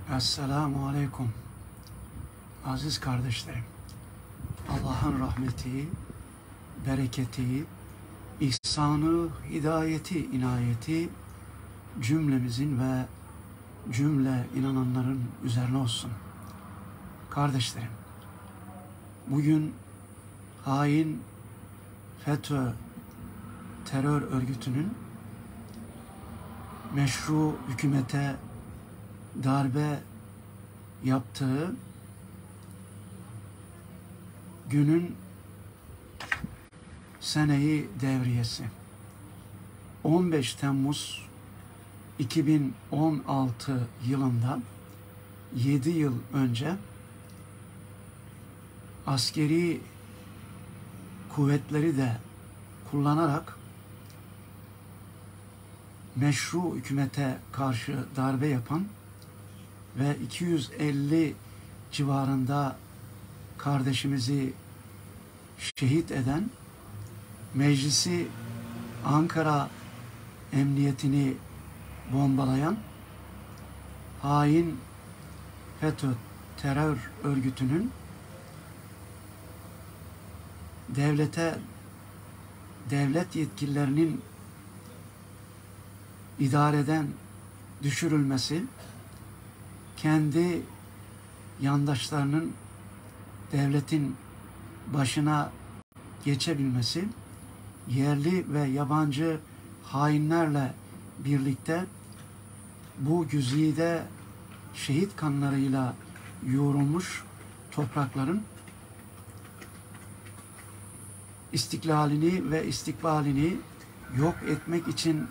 Esselamu Aleyküm. Aziz kardeşlerim, Allah'ın rahmeti, bereketi, ihsanı, hidayeti, inayeti cümlemizin ve cümle inananların üzerine olsun. Kardeşlerim, bugün hain FETÖ terör örgütünün meşru hükümete darbe yaptığı günün seneyi devriyesi. 15 Temmuz 2016 yılında 7 yıl önce askeri kuvvetleri de kullanarak meşru hükümete karşı darbe yapan ve 250 civarında kardeşimizi şehit eden, meclisi, Ankara emniyetini bombalayan hain FETÖ terör örgütünün devlet yetkililerinin idareden düşürülmesi, kendi yandaşlarının devletin başına geçebilmesi, yerli ve yabancı hainlerle birlikte bu güzide şehit kanlarıyla yoğrulmuş toprakların istiklalini ve istikbalini yok etmek için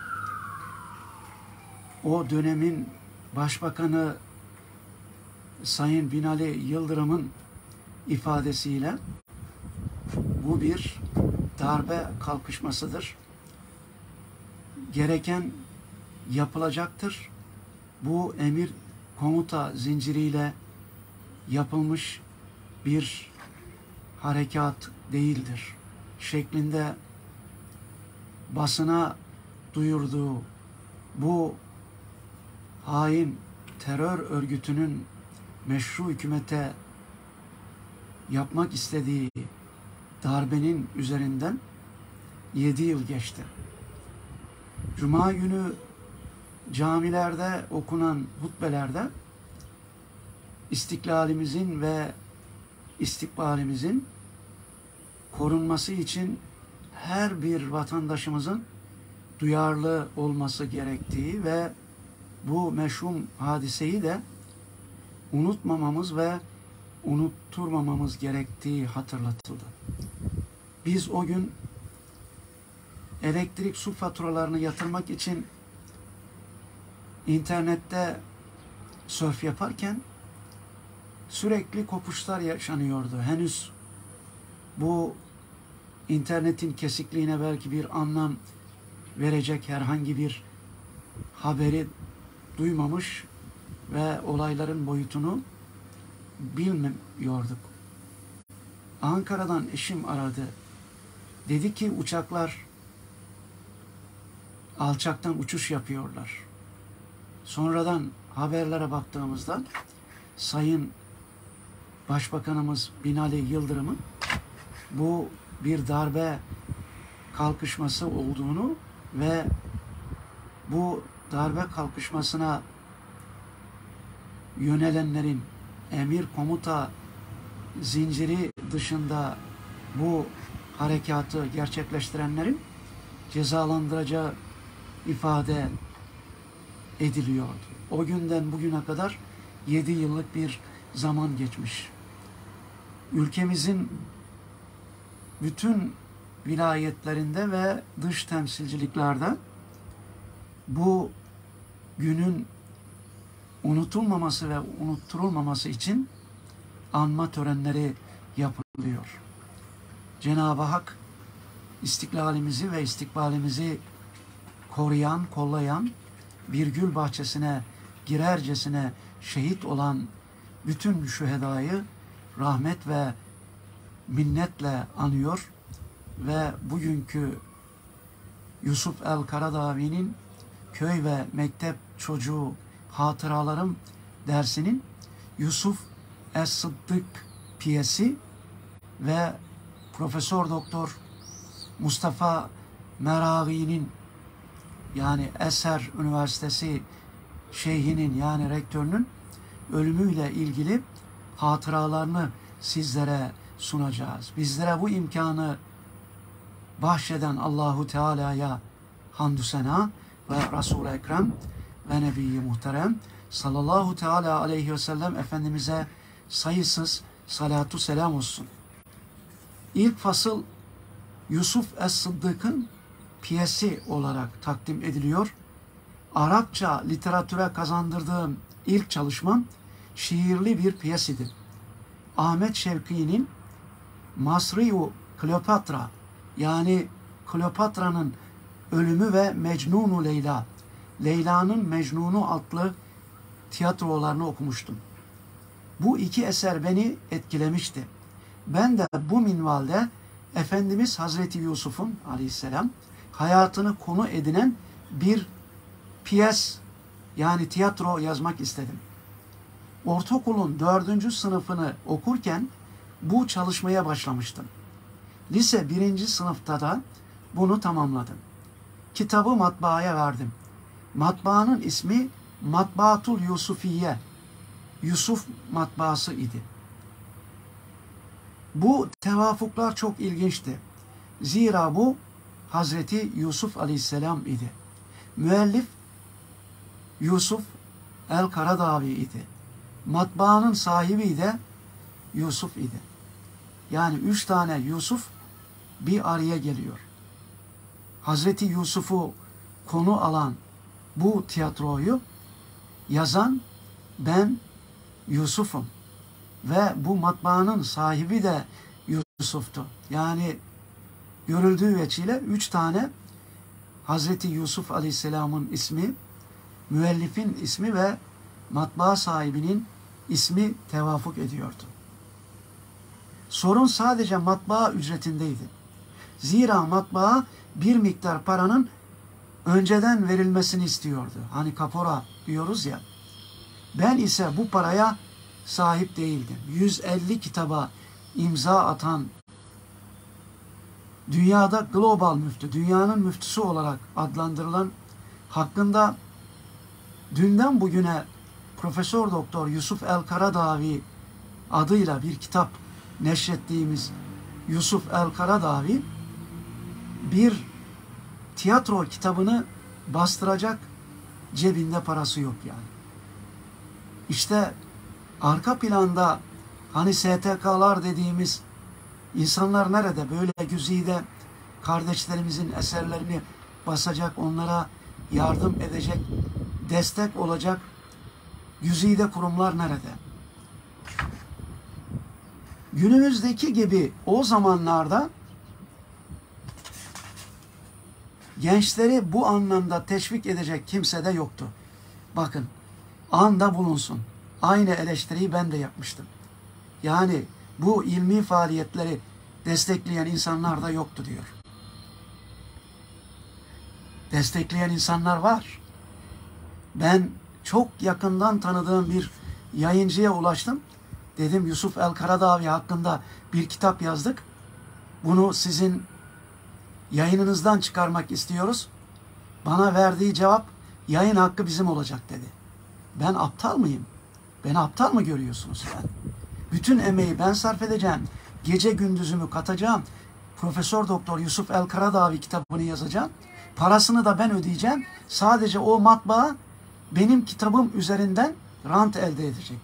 o dönemin Başbakanı Sayın Binali Yıldırım'ın ifadesiyle bu bir darbe kalkışmasıdır. Gereken yapılacaktır. Bu emir komuta zinciriyle yapılmış bir harekat değildir şeklinde basına duyurduğu bu hain terör örgütünün meşru hükümete yapmak istediği darbenin üzerinden 7 yıl geçti. Cuma günü camilerde okunan hutbelerde istiklalimizin ve istikbalimizin korunması için her bir vatandaşımızın duyarlı olması gerektiği ve bu meşhum hadiseyi de unutmamamız ve unutturmamamız gerektiği hatırlatıldı. Biz o gün elektrik su faturalarını yatırmak için internette sörf yaparken sürekli kopuşlar yaşanıyordu. Henüz bu internetin kesikliğine belki bir anlam verecek herhangi bir haberi duymamış ve olayların boyutunu bilmiyorduk. Ankara'dan eşim aradı. Dedi ki uçaklar alçaktan uçuş yapıyorlar. Sonradan haberlere baktığımızda Sayın Başbakanımız Binali Yıldırım'ın bu bir darbe kalkışması olduğunu ve bu darbe kalkışmasına yönelenlerin emir komuta zinciri dışında bu harekatı gerçekleştirenlerin cezalandıracağı ifade ediliyordu. O günden bugüne kadar 7 yıllık bir zaman geçmiş. Ülkemizin bütün vilayetlerinde ve dış temsilciliklerde bu günün unutulmaması ve unutturulmaması için anma törenleri yapılıyor. Cenab-ı Hak istiklalimizi ve istikbalimizi koruyan, kollayan, bir gül bahçesine girercesine şehit olan bütün şühedayı rahmet ve minnetle anıyor ve bugünkü Yusuf el-Karadavi'nin köy ve mektep çocuğu hatıralarım dersinin Yusuf Es-Sıddık piyesi ve Profesör Doktor Mustafa Meraghi'nin, yani Eser Üniversitesi şeyhinin, yani rektörünün ölümüyle ilgili hatıralarını sizlere sunacağız. Bizlere bu imkanı bahşeden Allahu Teala'ya hamdü sena ve Resul-i Ekrem ve Nebi-i Muhterem sallallahu teala aleyhi ve sellem Efendimiz'e sayısız salatu selam olsun. İlk fasıl Yusuf Es-Sıddık'ın piyesi olarak takdim ediliyor. Arapça literatüre kazandırdığım ilk çalışmam şiirli bir piyesidir. Ahmet Şevki'nin Masriyu Kleopatra, yani Kleopatra'nın ölümü ve Mecnunu Leyla, Leyla'nın Mecnunu adlı tiyatrolarını okumuştum. Bu iki eser beni etkilemişti. Ben de bu minvalde Efendimiz Hazreti Yusuf'un aleyhisselam hayatını konu edinen bir piyes, yani tiyatro yazmak istedim. Ortaokulun 4. sınıfını okurken bu çalışmaya başlamıştım. Lise 1. sınıfta da bunu tamamladım. Kitabı matbaaya verdim. Matbaanın ismi Matbaatul Yusufiye, Yusuf matbaası idi. Bu tevafuklar çok ilginçti. Zira bu Hazreti Yusuf Aleyhisselam idi. Müellif Yusuf el-Karadağvi idi. Matbaanın sahibi de Yusuf idi. Yani 3 tane Yusuf bir araya geliyor. Hazreti Yusuf'u konu alan bu tiyatroyu yazan ben Yusuf'um ve bu matbaanın sahibi de Yusuf'tu. Yani görüldüğü veçile 3 tane Hazreti Yusuf Aleyhisselam'ın ismi, müellifin ismi ve matbaa sahibinin ismi tevafuk ediyordu. Sorun sadece matbaa ücretindeydi. Zira matbaa bir miktar paranın önceden verilmesini istiyordu. Hani kapora diyoruz ya. Ben ise bu paraya sahip değildim. 150 kitaba imza atan, dünyada global müftü, dünyanın müftüsü olarak adlandırılan, hakkında dünden bugüne Profesör Doktor Yusuf el-Karadağvi adıyla bir kitap neşrettiğimiz Yusuf el-Karadağvi bir tiyatro kitabını bastıracak cebinde parası yok yani. İşte arka planda hani STK'lar dediğimiz insanlar nerede? Böyle güzide kardeşlerimizin eserlerini basacak, onlara yardım edecek, destek olacak güzide kurumlar nerede? Günümüzdeki gibi o zamanlarda gençleri bu anlamda teşvik edecek kimse de yoktu. Bakın, anda bulunsun. Aynı eleştiriyi ben de yapmıştım. Yani bu ilmi faaliyetleri destekleyen insanlar da yoktu diyor. Destekleyen insanlar var. Ben çok yakından tanıdığım bir yayıncıya ulaştım. Dedim Yusuf el-Karadağvi hakkında bir kitap yazdık. Bunu sizin yayınınızdan çıkarmak istiyoruz. Bana verdiği cevap yayın hakkı bizim olacak dedi. Ben aptal mıyım? Beni aptal mı görüyorsunuz yani? Bütün emeği ben sarf edeceğim. Gece gündüzümü katacağım. Profesör Doktor Yusuf el-Karadağvi kitabını yazacağım. Parasını da ben ödeyeceğim. Sadece o matbaa benim kitabım üzerinden rant elde edecek.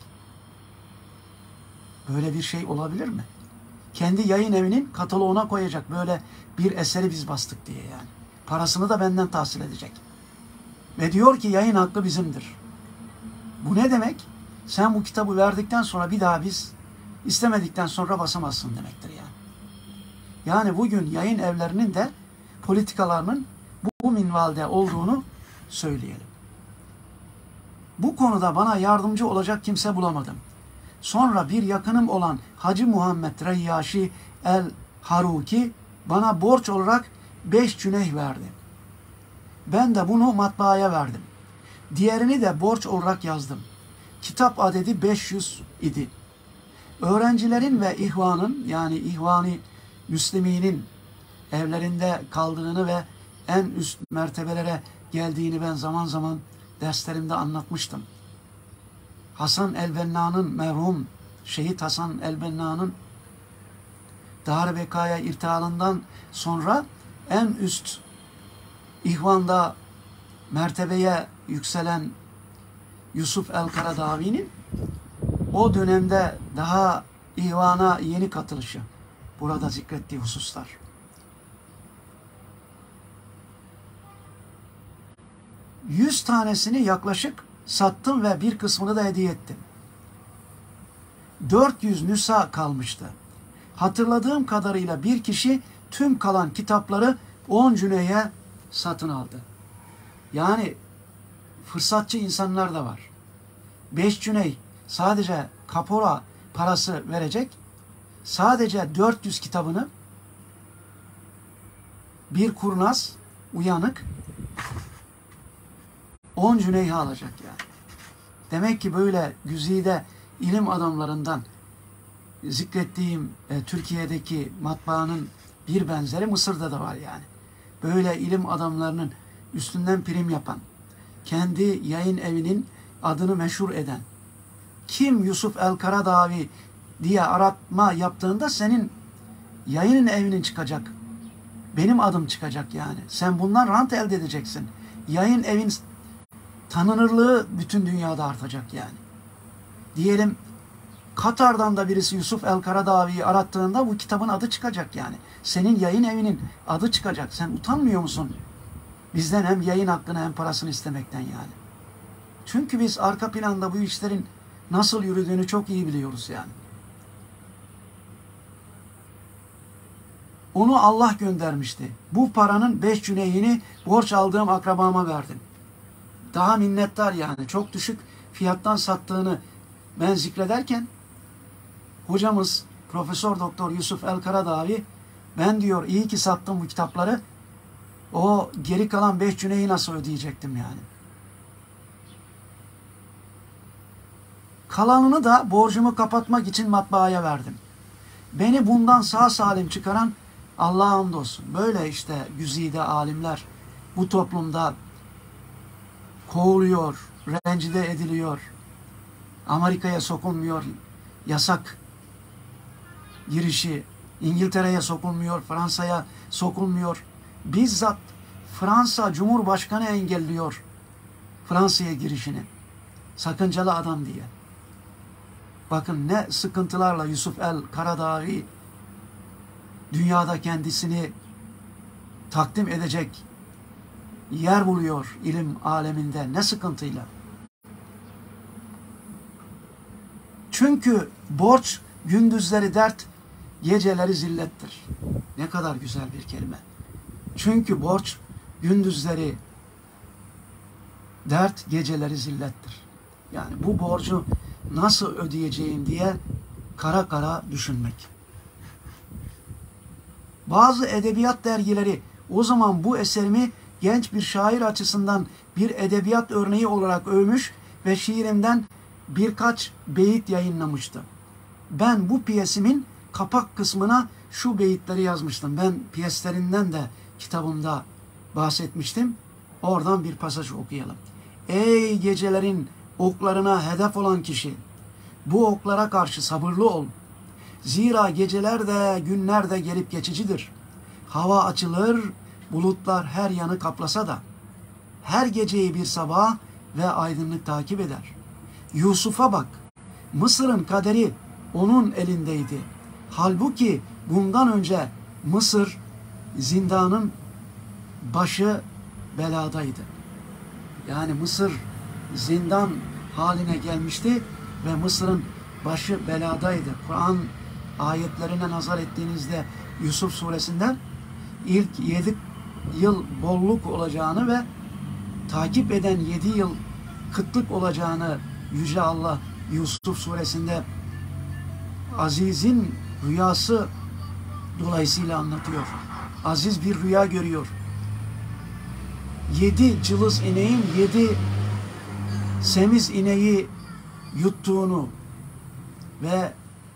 Böyle bir şey olabilir mi? Kendi yayın evinin kataloğuna koyacak böyle bir eseri biz bastık diye yani. Parasını da benden tahsil edecek. Ve diyor ki yayın hakkı bizimdir. Bu ne demek? Sen bu kitabı verdikten sonra bir daha biz istemedikten sonra basamazsın demektir yani. Yani bugün yayın evlerinin de politikalarının bu minvalde olduğunu söyleyelim. Bu konuda bana yardımcı olacak kimse bulamadım. Sonra bir yakınım olan Hacı Muhammed Reyyaşi el-Haruki bana borç olarak 5 cüneyh verdi. Ben de bunu matbaaya verdim. Diğerini de borç olarak yazdım. Kitap adedi 500 idi. Öğrencilerin ve ihvanın, yani ihvani Müslüminin evlerinde kaldığını ve en üst mertebelere geldiğini ben zaman zaman derslerimde anlatmıştım. Hasan el-Benna'nın, merhum Şehit Hasan el-Benna'nın Dar-ı Bekaya irtihalından sonra en üst ihvanda mertebeye yükselen Yusuf el-Karadavi'nin o dönemde daha ihvana yeni katılışı, burada zikrettiği hususlar. Yüz tanesini yaklaşık sattım ve bir kısmını da hediye ettim. 400 nüsa kalmıştı. Hatırladığım kadarıyla bir kişi tüm kalan kitapları 10 cüneye satın aldı. Yani fırsatçı insanlar da var. 5 cüney sadece kapora parası verecek. Sadece 400 kitabını bir kurnaz, uyanık 10 cüneyhe alacak yani. Demek ki böyle güzide ilim adamlarından zikrettiğim Türkiye'deki matbaanın bir benzeri Mısır'da da var yani. Böyle ilim adamlarının üstünden prim yapan, kendi yayın evinin adını meşhur eden, kim Yusuf el-Karadavi diye aratma yaptığında senin yayın evinin çıkacak. Benim adım çıkacak yani. Sen bundan rant elde edeceksin. Yayın evin tanınırlığı bütün dünyada artacak yani. Diyelim Katar'dan da birisi Yusuf el-Karadavi'yi arattığında bu kitabın adı çıkacak yani. Senin yayın evinin adı çıkacak. Sen utanmıyor musun? Bizden hem yayın hakkını hem parasını istemekten yani. Çünkü biz arka planda bu işlerin nasıl yürüdüğünü çok iyi biliyoruz yani. Onu Allah göndermişti. Bu paranın 5 cüneyini borç aldığım akrabama verdim. Daha minnettar yani. Çok düşük fiyattan sattığını ben zikrederken hocamız Profesör Doktor Yusuf el-Karadavi, ben diyor iyi ki sattım bu kitapları, o geri kalan 5 cüneyi nasıl ödeyecektim yani. Kalanını da borcumu kapatmak için matbaaya verdim. Beni bundan sağ salim çıkaran Allah'a hamdolsun. Böyle işte güzide alimler bu toplumda kovuluyor, rencide ediliyor, Amerika'ya sokulmuyor, yasak girişi, İngiltere'ye sokulmuyor, Fransa'ya sokulmuyor. Bizzat Fransa Cumhurbaşkanı engelliyor Fransa'ya girişini. Sakıncalı adam diye. Bakın ne sıkıntılarla Yusuf el-Karadavi dünyada kendisini takdim edecek yer buluyor ilim aleminde, ne sıkıntıyla. Çünkü borç gündüzleri dert, geceleri zillettir. Ne kadar güzel bir kelime. Çünkü borç gündüzleri dert, geceleri zillettir. Yani bu borcu nasıl ödeyeceğim diye kara kara düşünmek. Bazı edebiyat dergileri o zaman bu eserimi genç bir şair açısından bir edebiyat örneği olarak övmüş ve şiirimden birkaç beyit yayınlamıştı. Ben bu piyesimin kapak kısmına şu beyitleri yazmıştım. Ben piyeslerinden de kitabımda bahsetmiştim. Oradan bir pasaj okuyalım. Ey gecelerin oklarına hedef olan kişi, bu oklara karşı sabırlı ol. Zira geceler de günler de gelip geçicidir. Hava açılır, bulutlar her yanı kaplasa da her geceyi bir sabah ve aydınlık takip eder. Yusuf'a bak, Mısır'ın kaderi onun elindeydi. Halbuki bundan önce Mısır zindanın başı beladaydı. Yani Mısır zindan haline gelmişti ve Mısır'ın başı beladaydı. Kur'an ayetlerine nazar ettiğinizde Yusuf suresinden ilk 7 yıl bolluk olacağını ve takip eden 7 yıl kıtlık olacağını Yüce Allah Yusuf suresinde Aziz'in rüyası dolayısıyla anlatıyor. Aziz bir rüya görüyor. 7 cılız ineğin 7 semiz ineği yuttuğunu ve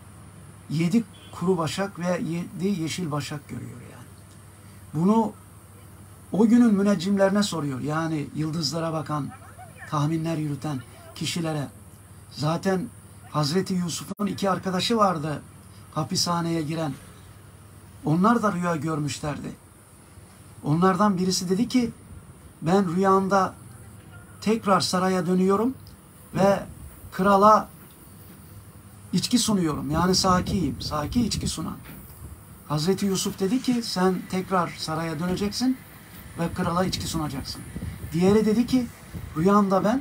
7 kuru başak ve 7 yeşil başak görüyor yani. Bunu o günün müneccimlerine soruyor. Yani yıldızlara bakan, tahminler yürüten kişilere. Zaten Hazreti Yusuf'un 2 arkadaşı vardı hapishaneye giren. Onlar da rüya görmüşlerdi. Onlardan birisi dedi ki ben rüyamda tekrar saraya dönüyorum ve krala içki sunuyorum. Yani sakiyim. Saki içki sunan. Hazreti Yusuf dedi ki sen tekrar saraya döneceksin ve krala içki sunacaksın. Diğeri dedi ki rüyamda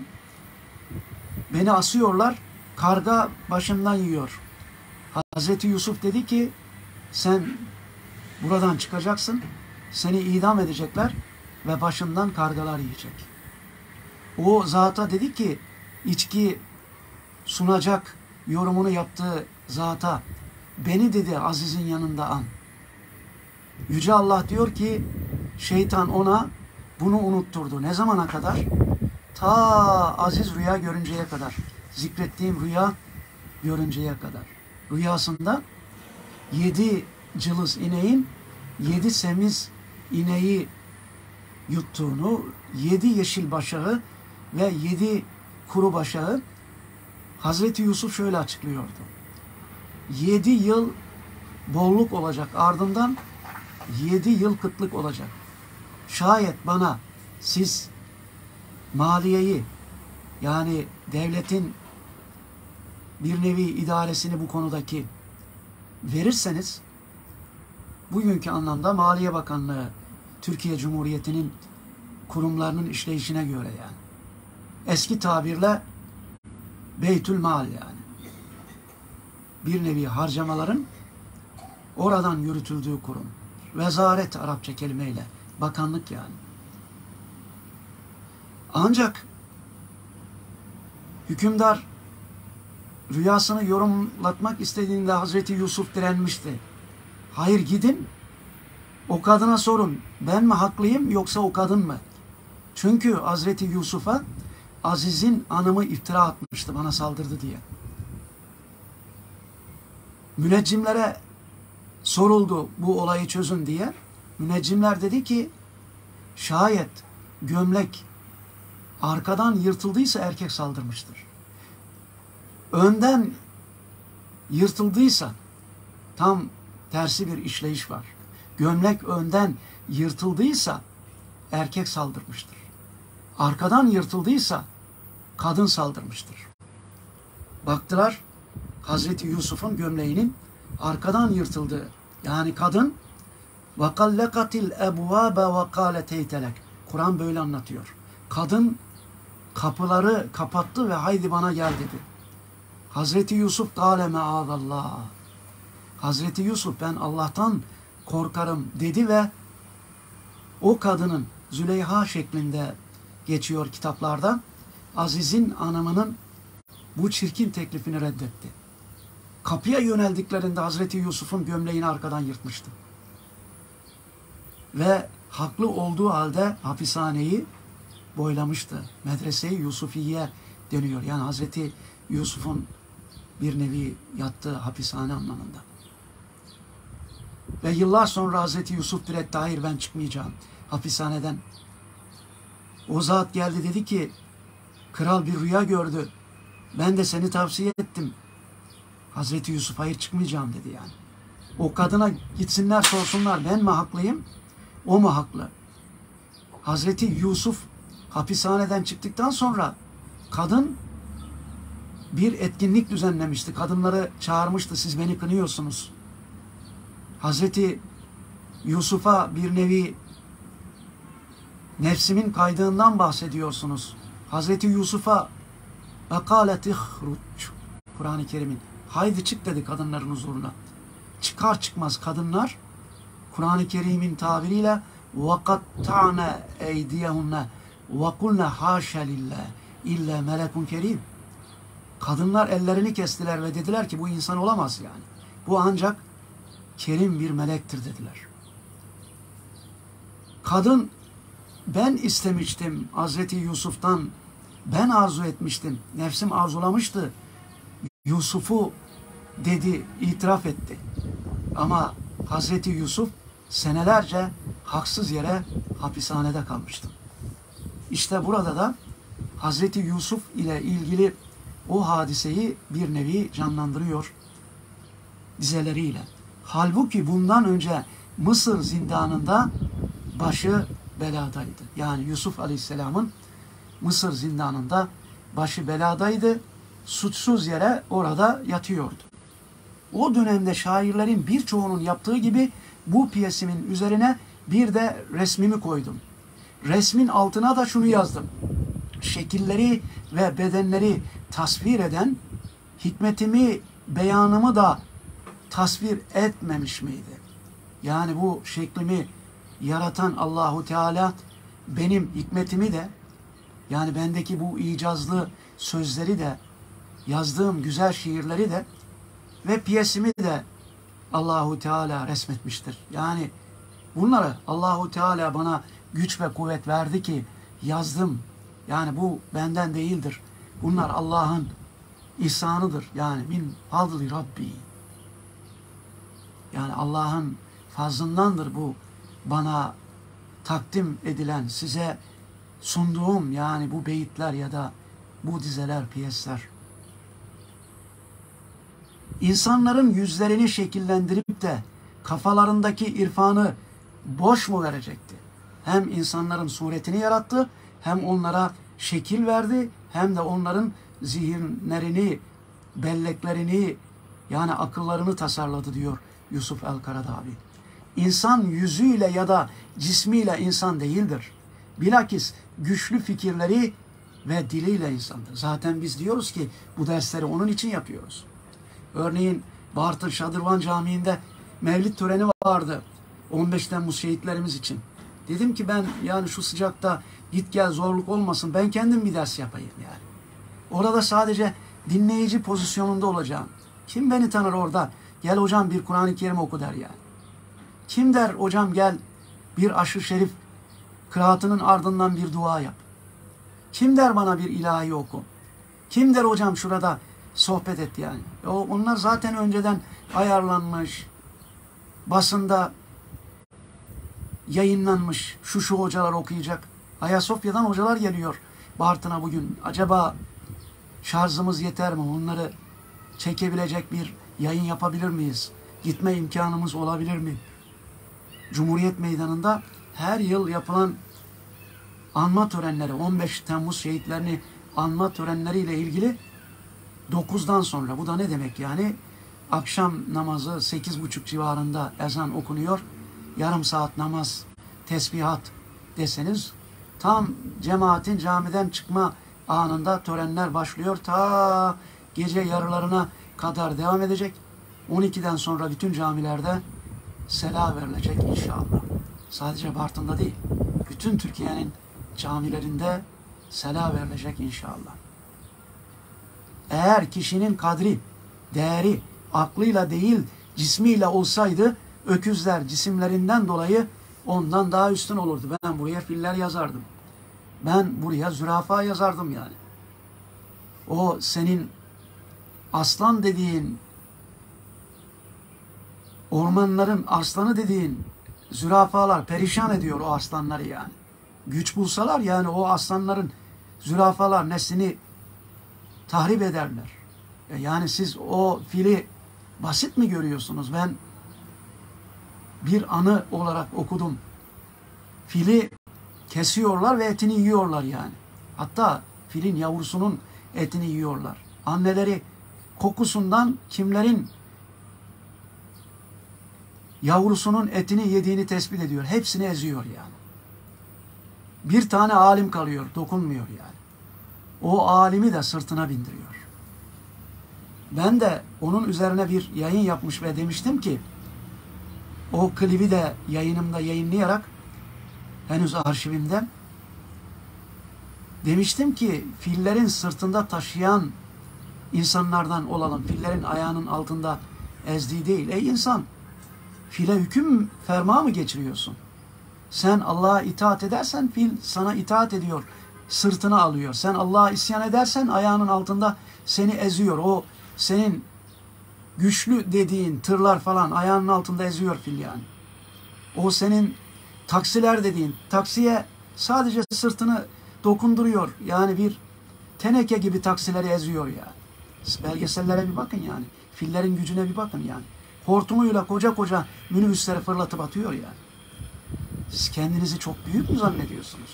beni asıyorlar, karga başımdan yiyor. Hazreti Yusuf dedi ki sen buradan çıkacaksın, seni idam edecekler ve başından kargalar yiyecek. O zata dedi ki içki sunacak yorumunu yaptığı zata beni dedi Aziz'in yanında an. Yüce Allah diyor ki şeytan ona bunu unutturdu. Ne zamana kadar? Ta Aziz rüya görünceye kadar. Zikrettiğim rüya görünceye kadar. Rüyasında 7 cılız ineğin 7 semiz ineği yuttuğunu, 7 yeşil başağı ve 7 kuru başağı Hazreti Yusuf şöyle açıklıyordu. 7 yıl bolluk olacak, ardından 7 yıl kıtlık olacak. Şayet bana siz maliyeyi yani devletin bir nevi idaresini bu konudaki verirseniz bugünkü anlamda Maliye Bakanlığı Türkiye Cumhuriyeti'nin kurumlarının işleyişine göre yani. Eski tabirle Beytül Mal yani. Bir nevi harcamaların oradan yürütüldüğü kurum. Vezaret Arapça kelimeyle. Bakanlık yani. Ancak hükümdar rüyasını yorumlatmak istediğinde Hazreti Yusuf direnmişti. Hayır gidin o kadına sorun. Ben mi haklıyım yoksa o kadın mı? Çünkü Hazreti Yusuf'a Aziz'in anımı iftira atmıştı bana saldırdı diye. Müneccimlere soruldu bu olayı çözün diye. Müneccimler dedi ki şayet gömlek arkadan yırtıldıysa erkek saldırmıştır. Önden yırtıldıysa tam tersi bir işleyiş var. Gömlek önden yırtıldıysa erkek saldırmıştır. Arkadan yırtıldıysa kadın saldırmıştır. Baktılar Hazreti Yusuf'un gömleğinin arkadan yırtıldığı yani kadın وَقَلَّقَتِ الْاَبْوَابَ وَقَالَ تَيْتَلَكْ Kur'an böyle anlatıyor. Kadın kapıları kapattı ve haydi bana gel dedi. Hazreti Yusuf قَالَ مَعَاذَ اللّٰهِ Hazreti Yusuf ben Allah'tan korkarım dedi ve o kadının Züleyha şeklinde geçiyor kitaplarda Aziz'in anımının bu çirkin teklifini reddetti. Kapıya yöneldiklerinde Hazreti Yusuf'un gömleğini arkadan yırtmıştı. Ve haklı olduğu halde hapishaneyi boylamıştı. Medrese-i Yusufiye deniyor. Yani Hazreti Yusuf'un bir nevi yattığı hapishane anlamında. Ve yıllar sonra Hazreti Yusuf diretti. Hayır ben çıkmayacağım hapishaneden. O zat geldi dedi ki kral bir rüya gördü. Ben de seni tavsiye ettim. Hazreti Yusuf hayır çıkmayacağım dedi yani. O kadına gitsinler sorsunlar ben mi haklıyım? O mu haklı? Hazreti Yusuf hapishaneden çıktıktan sonra kadın bir etkinlik düzenlemişti. Kadınları çağırmıştı. Siz beni kınıyorsunuz. Hazreti Yusuf'a bir nevi nefsimin kaydığından bahsediyorsunuz. Hazreti Yusuf'a وَقَالَتْ اِخْرُجْ Kur'an-ı Kerim'in haydi çık dedi kadınların huzuruna. Çıkar çıkmaz kadınlar Kur'an-ı Kerim'in tabiriyle وَقَطَّعْنَ اَيْدِيَهُنَّ وَقُلْنَ حَاشَ لِلّٰهِ اِلَّا مَلَكٌ kerim. Kadınlar ellerini kestiler ve dediler ki bu insan olamaz yani. Bu ancak kerim bir melektir dediler. Kadın ben istemiştim Hazreti Yusuf'tan, ben arzu etmiştim, nefsim arzulamıştı Yusuf'u dedi, itiraf etti. Ama Hazreti Yusuf senelerce haksız yere hapishanede kalmıştı. İşte burada da Hazreti Yusuf ile ilgili o hadiseyi bir nevi canlandırıyor dizeleriyle. Halbuki bundan önce Mısır zindanında başı beladaydı. Yani Yusuf Aleyhisselam'ın Mısır zindanında başı beladaydı. Suçsuz yere orada yatıyordu. O dönemde şairlerin birçoğunun yaptığı gibi bu piyesimin üzerine bir de resmimi koydum. Resmin altına da şunu yazdım. Şekilleri ve bedenleri tasvir eden, hikmetimi, beyanımı da tasvir etmemiş miydi? Yani bu şeklimi yaratan Allahu Teala benim hikmetimi de, yani bendeki bu icazlı sözleri de, yazdığım güzel şiirleri de ve piyesimi de Allahu Teala resmetmiştir. Yani bunları Allahu Teala bana güç ve kuvvet verdi ki yazdım. Yani bu benden değildir. Bunlar Allah'ın ihsanıdır. Yani min fadli Rabbi. Yani Allah'ın fazlındandır bu bana takdim edilen, size sunduğum yani bu beyitler ya da bu dizeler, piyesler. İnsanların yüzlerini şekillendirip de kafalarındaki irfanı boş mu verecekti? Hem insanların suretini yarattı, hem onlara şekil verdi, hem de onların zihinlerini, belleklerini yani akıllarını tasarladı diyor Yusuf el-Karadavi. İnsan yüzüyle ya da cismiyle insan değildir. Bilakis güçlü fikirleri ve diliyle insandır. Zaten biz diyoruz ki bu dersleri onun için yapıyoruz. Örneğin Bartın Şadırvan Camii'nde mevlid töreni vardı. 15 Temmuz şehitlerimiz için. Dedim ki ben yani şu sıcakta git gel zorluk olmasın. Ben kendim bir ders yapayım yani. Orada sadece dinleyici pozisyonunda olacağım. Kim beni tanır orada? Gel hocam bir Kur'an-ı Kerim oku der yani. Kim der hocam gel bir aşırı şerif kıraatının ardından bir dua yap. Kim der bana bir ilahi oku. Kim der hocam şurada sohbet et yani. Onlar zaten önceden ayarlanmış. Basında yayınlanmış. Şu hocalar okuyacak. Ayasofya'dan hocalar geliyor Bartın'a bugün. Acaba şarjımız yeter mi? Onları çekebilecek bir yayın yapabilir miyiz? Gitme imkanımız olabilir mi? Cumhuriyet Meydanı'nda her yıl yapılan anma törenleri, 15 Temmuz şehitlerini anma törenleriyle ilgili 9'dan sonra, bu da ne demek yani? Akşam namazı 8.30 civarında ezan okunuyor. Yarım saat namaz, tesbihat deseniz tam cemaatin camiden çıkma anında törenler başlıyor. Ta gece yarılarına kadar devam edecek. 12'den sonra bütün camilerde sela verilecek inşallah. Sadece Bartın'da değil, bütün Türkiye'nin camilerinde sela verilecek inşallah. Eğer kişinin kadri, değeri aklıyla değil cismiyle olsaydı öküzler cisimlerinden dolayı ondan daha üstün olurdu. Ben buraya filler yazardım. Ben buraya zürafa yazardım yani. O senin aslan dediğin, ormanların arslanı dediğin zürafalar perişan ediyor o aslanları yani. Güç bulsalar yani o aslanların, zürafalar neslini tahrip ederler. Yani siz o fili basit mi görüyorsunuz? Ben bir anı olarak okudum. Fili kesiyorlar ve etini yiyorlar yani. Hatta filin yavrusunun etini yiyorlar. Anneleri kokusundan kimlerin yavrusunun etini yediğini tespit ediyor. Hepsini eziyor yani. Bir tane alim kalıyor, dokunmuyor yani. O alimi de sırtına bindiriyor. Ben de onun üzerine bir yayın yapmış ve demiştim ki o klibi de yayınımda yayınlayarak henüz arşivimde demiştim ki fillerin sırtında taşıyan insanlardan olalım. Fillerin ayağının altında ezdiği değil. Ey insan, file hüküm ferma mı geçiriyorsun? Sen Allah'a itaat edersen fil sana itaat ediyor. Sırtını alıyor. Sen Allah'a isyan edersen ayağının altında seni eziyor. O senin güçlü dediğin tırlar falan ayağının altında eziyor fil yani. O senin taksiler dediğin taksiye sadece sırtını dokunduruyor. Yani bir teneke gibi taksileri eziyor yani. Belgesellere bir bakın yani. Fillerin gücüne bir bakın yani. Hortumuyla koca koca minibüsleri fırlatıp atıyor yani. Siz kendinizi çok büyük mü zannediyorsunuz?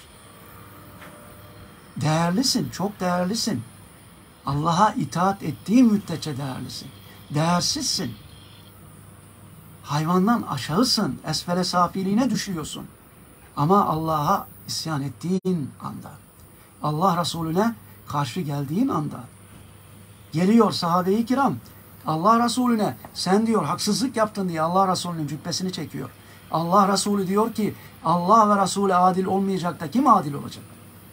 Değerlisin, çok değerlisin. Allah'a itaat ettiğin müddetçe değerlisin. Değersizsin. Hayvandan aşağısın. Esfele safiliğine düşüyorsun. Ama Allah'a isyan ettiğin anda, Allah Resulüne karşı geldiğin anda, geliyor sahabe-i kiram, Allah Resulüne sen diyor haksızlık yaptın diye Allah Resulü'nün cübbesini çekiyor. Allah Resulü diyor ki Allah ve Resulü adil olmayacak da kim adil olacak?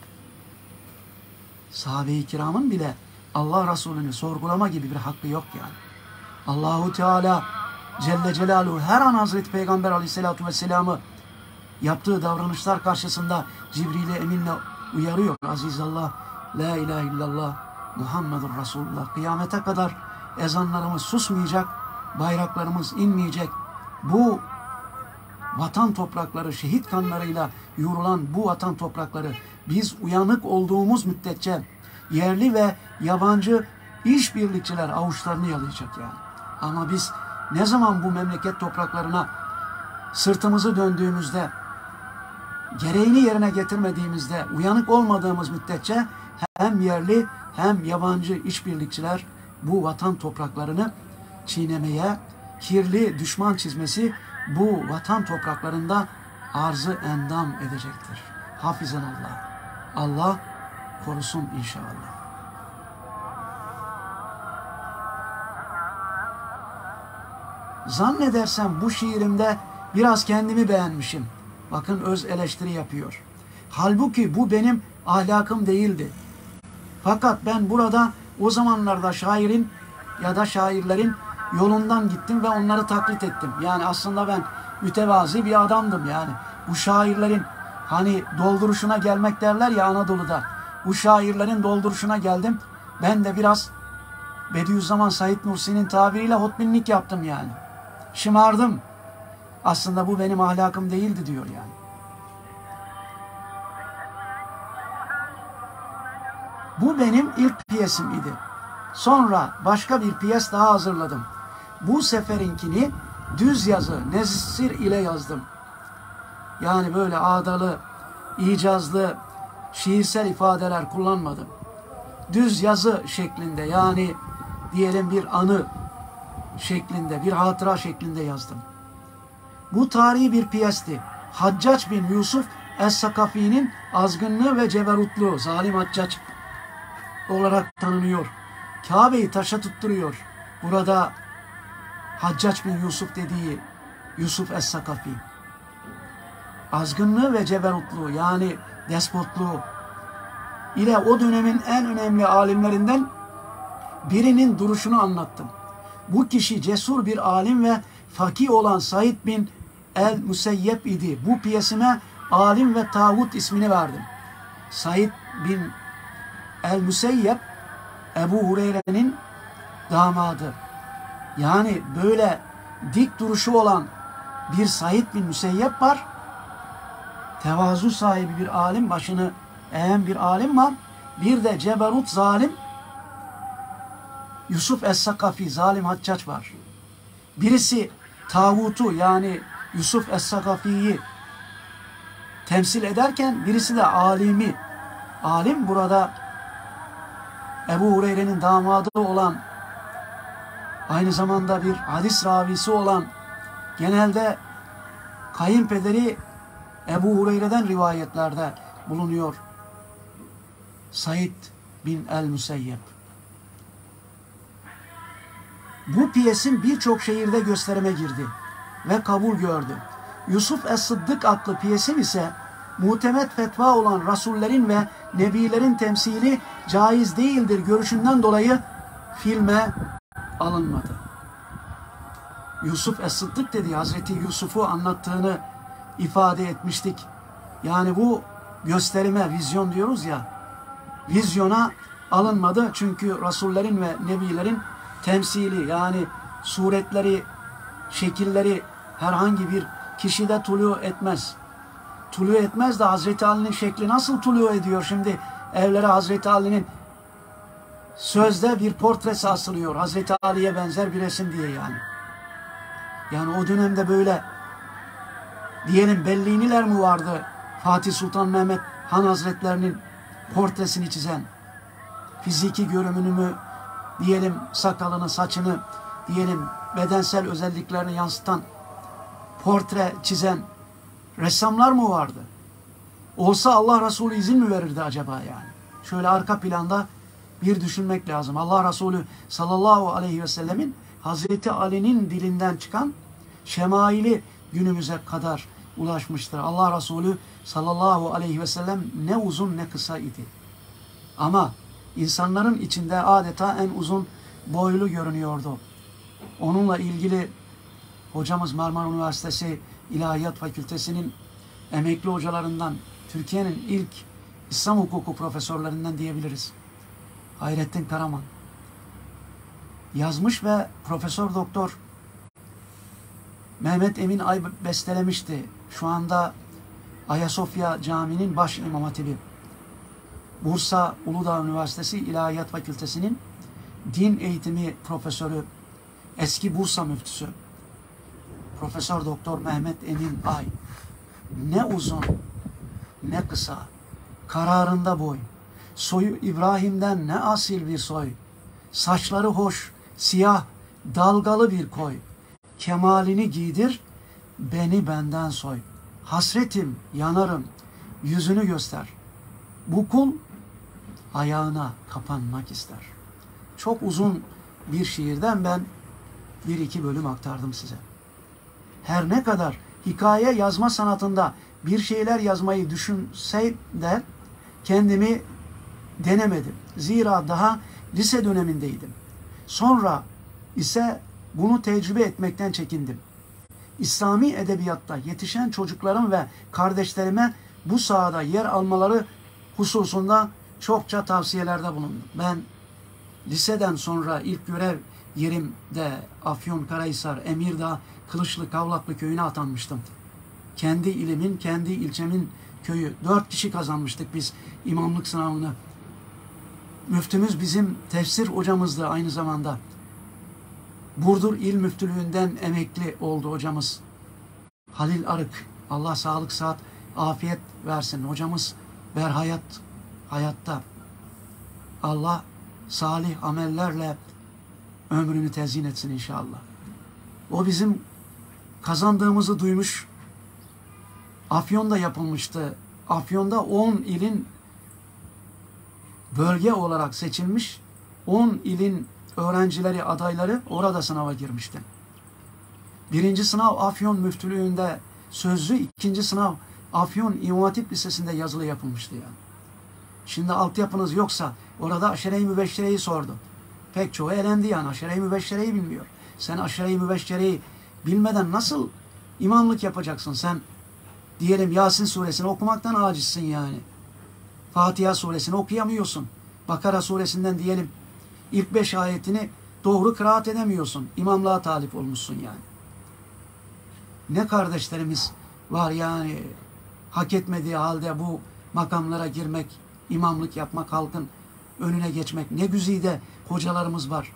Sahabe-i kiramın bile Allah Resulü'nü sorgulama gibi bir hakkı yok yani. Allahu Teala Celle Celaluhu her an Hazreti Peygamber Aleyhisselatü Vesselam'ı yaptığı davranışlar karşısında Cibril-i Emin'le uyarıyor. Aziz Allah, La ilahe illallah, Muhammedur Resulullah. Kıyamete kadar ezanlarımız susmayacak, bayraklarımız inmeyecek. Bu vatan toprakları, şehit kanlarıyla yorulan bu vatan toprakları biz uyanık olduğumuz müddetçe yerli ve yabancı işbirlikçiler avuçlarını yalayacak yani. Ama biz ne zaman bu memleket topraklarına sırtımızı döndüğümüzde, gereğini yerine getirmediğimizde, uyanık olmadığımız müddetçe hem yerli hem yabancı işbirlikçiler bu vatan topraklarını çiğnemeye, kirli düşman çizmesi bu vatan topraklarında arzı endam edecektir. Hafizan Allah. Allah korusun inşallah. Zannedersem bu şiirimde biraz kendimi beğenmişim. Bakın öz eleştiri yapıyor. Halbuki bu benim ahlakım değildi. Fakat ben burada o zamanlarda şairin ya da şairlerin yolundan gittim ve onları taklit ettim. Yani aslında ben mütevazi bir adamdım yani. Bu şairlerin hani dolduruşuna gelmek derler ya Anadolu'da. Bu şairlerin dolduruşuna geldim. Ben de biraz Bediüzzaman Said Nursi'nin tabiriyle hotminlik yaptım yani. Şımardım. Aslında bu benim ahlakım değildi diyor yani. Bu benim ilk piyesim idi. Sonra başka bir piyes daha hazırladım. Bu seferinkini düz yazı, nezsir ile yazdım. Yani böyle ağdalı, icazlı, şiirsel ifadeler kullanmadım. Düz yazı şeklinde yani diyelim bir anı şeklinde, bir hatıra şeklinde yazdım. Bu tarihi bir piyesti. Haccac bin Yusuf Es-Sakafi'nin azgınlığı ve ceberutluğu, zalim Haccac olarak tanınıyor. Kabe'yi taşa tutturuyor. Burada Haccac bin Yusuf dediği Yusuf Es-Sakafi. Azgınlığı ve ceberutluğu yani despotluğu ile o dönemin en önemli alimlerinden birinin duruşunu anlattım. Bu kişi cesur bir alim ve fakih olan Said bin el-Müseyyep idi. Bu piyesime alim ve tağut ismini verdim. Said bin el-Müseyyep Ebu Hureyre'nin damadı. Yani böyle dik duruşu olan bir Said bin Müseyyep var. Tevazu sahibi bir alim, başını eğen bir alim var. Bir de ceberut zalim Yusuf Es-Sakafi, zalim Haccac var. Birisi tağutu yani Yusuf Es-Sakafi'yi temsil ederken birisi de alimi. Alim burada Ebu Hureyre'nin damadı olan, aynı zamanda bir hadis ravisi olan, genelde kayınpederi Ebu Hureyre'den rivayetlerde bulunuyor. Said bin el-Müseyyep. Bu piyesin birçok şehirde gösterime girdi ve kabul gördü. Yusuf Es-Sıddık adlı piyesim ise muhtemet fetva olan rasullerin ve nebilerin temsili caiz değildir görüşünden dolayı filme alınmadı. Yusuf Es-Sıddık dediği Hazreti Yusuf'u anlattığını ifade etmiştik. Yani bu gösterime, vizyon diyoruz ya, vizyona alınmadı çünkü rasullerin ve nebilerin temsili yani suretleri, şekilleri herhangi bir kişide tulu etmez. Tulu etmez de Hazreti Ali'nin şekli nasıl tulu ediyor şimdi? Evlere Hazreti Ali'nin sözde bir portresi asılıyor. Hazreti Ali'ye benzer bir resim diye yani. Yani o dönemde böyle diyelim Belliniler mi vardı? Fatih Sultan Mehmet Han Hazretlerinin portresini çizen, fiziki görünümünü mü diyelim, sakalını, saçını diyelim, bedensel özelliklerini yansıtan portre çizen ressamlar mı vardı? Olsa Allah Resulü izin mi verirdi acaba yani? Şöyle arka planda bir düşünmek lazım. Allah Resulü sallallahu aleyhi ve sellemin Hazreti Ali'nin dilinden çıkan şemaili günümüze kadar ulaşmıştır. Allah Resulü sallallahu aleyhi ve sellem ne uzun ne kısa idi. Ama insanların içinde adeta en uzun boylu görünüyordu. Onunla ilgili hocamız Marmara Üniversitesi İlahiyat Fakültesi'nin emekli hocalarından, Türkiye'nin ilk İslam hukuku profesörlerinden diyebiliriz. Hayrettin Karaman yazmış ve Profesör Doktor Mehmet Emin Ay bestelemişti. Şu anda Ayasofya Camii'nin baş imam hatibi. Bursa Uludağ Üniversitesi İlahiyat Fakültesi'nin din eğitimi profesörü, eski Bursa müftüsü Profesör Doktor Mehmet Emin Ay. Ne uzun ne kısa, kararında boy, soyu İbrahim'den ne asil bir soy, saçları hoş, siyah, dalgalı bir koy, kemalini giydir, beni benden soy, hasretim, yanarım, yüzünü göster, bu kul ayağına kapanmak ister. Çok uzun bir şiirden ben bir iki bölüm aktardım size. Her ne kadar hikaye yazma sanatında bir şeyler yazmayı düşünsem de kendimi denemedim. Zira daha lise dönemindeydim. Sonra ise bunu tecrübe etmekten çekindim. İslami edebiyatta yetişen çocuklarım ve kardeşlerime bu sahada yer almaları hususunda çokça tavsiyelerde bulundum. Ben liseden sonra ilk görev yerimde Afyonkarahisar, Emirdağ, Kılıçlı, Kavlaklı köyüne atanmıştım. Kendi ilimin, kendi ilçemin köyü. 4 kişi kazanmıştık biz imamlık sınavını. Müftümüz bizim tefsir hocamızdı aynı zamanda. Burdur İl Müftülüğü'nden emekli oldu hocamız. Halil Arık. Allah sağlık, sıhhat, afiyet versin. Hocamız berhayat, hayatta. Allah salih amellerle ömrünü tezyin etsin inşallah. O bizim kazandığımızı duymuş. Afyon'da yapılmıştı. Afyon'da 10 ilin bölge olarak seçilmiş 10 ilin öğrencileri, adayları orada sınava girmişti. Birinci sınav Afyon Müftülüğü'nde sözlü, ikinci sınav Afyon İmam Hatip Lisesi'nde yazılı yapılmıştı yani. Şimdi altyapınız yoksa orada Aşere-i Mübeşşere'yi sordu. Pek çoğu elendi yani. Aşere-i Mübeşşere'yi bilmiyor. Sen Aşere-i Mübeşşere'yi bilmeden nasıl imamlık yapacaksın? Sen diyelim Yasin suresini okumaktan acizsin yani. Fatiha suresini okuyamıyorsun. Bakara suresinden diyelim ilk 5 ayetini doğru kıraat edemiyorsun. İmamlığa talip olmuşsun yani. Ne kardeşlerimiz var yani hak etmediği halde bu makamlara girmek, imamlık yapmak, halkın önüne geçmek. Ne güzide hocalarımız var.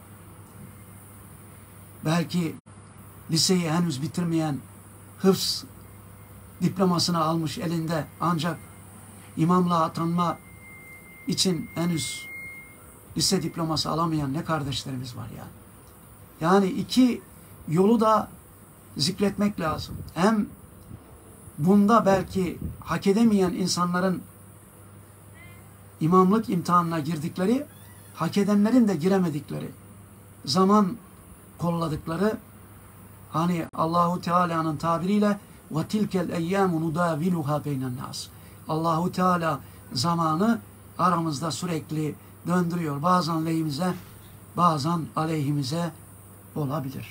Belki liseyi henüz bitirmeyen, hıfz diplomasını almış elinde ancak imamlığa atanma için henüz lise diploması alamayan ne kardeşlerimiz var yani. Yani iki yolu da zikretmek lazım. Hem bunda belki hak edemeyen insanların imamlık imtihanına girdikleri, hak edenlerin de giremedikleri, zaman kolladıkları, hani Allahu Teala'nın tabiriyle وَتِلْكَ الْاَيَّامُ نُدَاوِلُهَا بَيْنَ النَّاسِ Allahu Teala zamanı aramızda sürekli döndürüyor. Bazen lehimize, bazen aleyhimize olabilir.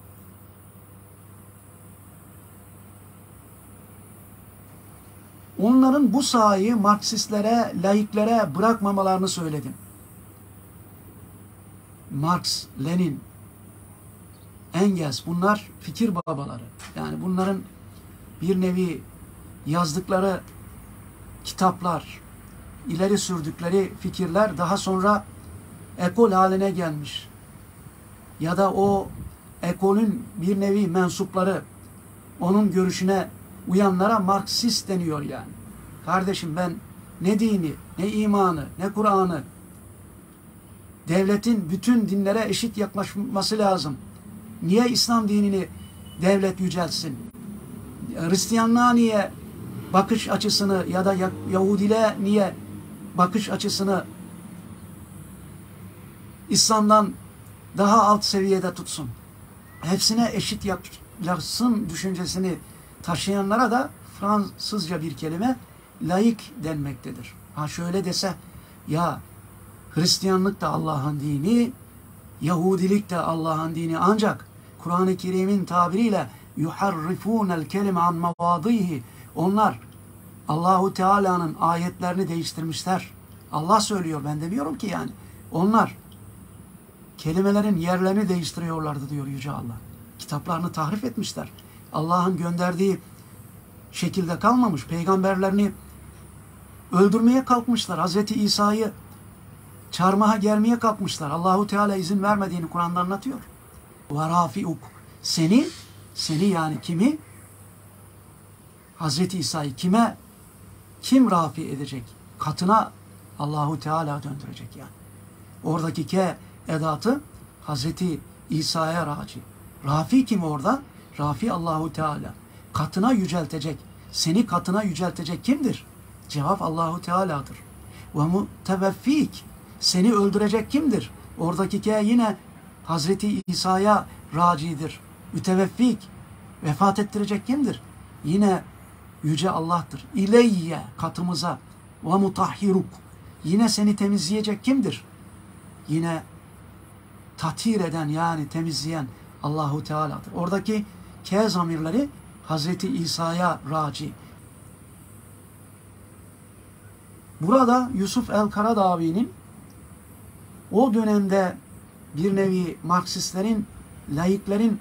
Onların bu sahayı Marksistlere, laiklere bırakmamalarını söyledim. Marx, Lenin Engels, bunlar fikir babaları. Yani bunların bir nevi yazdıkları kitaplar, ileri sürdükleri fikirler daha sonra ekol haline gelmiş. Ya da o ekolün bir nevi mensupları, onun görüşüne uyanlara Marksist deniyor yani. Kardeşim ben ne dini, ne imanı, ne Kur'an'ı, devletin bütün dinlere eşit yaklaşması lazım. Niye İslam dinini devlet yüceltsin? Hristiyanlığa niye bakış açısını ya da Yahudiliğe niye bakış açısını İslam'dan daha alt seviyede tutsun? Hepsine eşit yaklaşsın düşüncesini taşıyanlara da Fransızca bir kelime laik denmektedir. Ha şöyle dese, ya Hristiyanlık da Allah'ın dini, Yahudilik de Allah'ın dini, ancak Kur'an-ı Kerim'in tabiriyle yuharrifunel kelime an mevadihi, onlar Allahu Teala'nın ayetlerini değiştirmişler. Allah söylüyor, ben demiyorum ki yani. Onlar kelimelerin yerlerini değiştiriyorlardı diyor Yüce Allah. Kitaplarını tahrif etmişler. Allah'ın gönderdiği şekilde kalmamış. Peygamberlerini öldürmeye kalkmışlar. Hazreti İsa'yı çarmıha germeye kalkmışlar. Allahu Teala izin vermediğini Kur'an'da anlatıyor. وَرَافِعُكُ Seni yani kimi? Hazreti İsa'yı kim rafi edecek? Katına Allahu Teala döndürecek yani. Oradaki ke edatı Hazreti İsa'ya raci. Rafi kim orada? Rafi Allahu Teala. Katına yüceltecek. Seni katına yüceltecek kimdir? Cevap Allahu Teala'dır. Ve muteveffik. Seni öldürecek kimdir? Oradaki ke yine Hazreti İsa'ya racidir. Müteveffik. Vefat ettirecek kimdir? Yine Yüce Allah'tır. İleyye, katımıza. Ve mutahhiruk. Yine seni temizleyecek kimdir? Yine tathir eden yani temizleyen Allahu Teala'dır. Oradaki ke zamirleri Hazreti İsa'ya raci. Burada Yusuf el-Karadağvi'nin o dönemde bir nevi Marksistlerin, laiklerin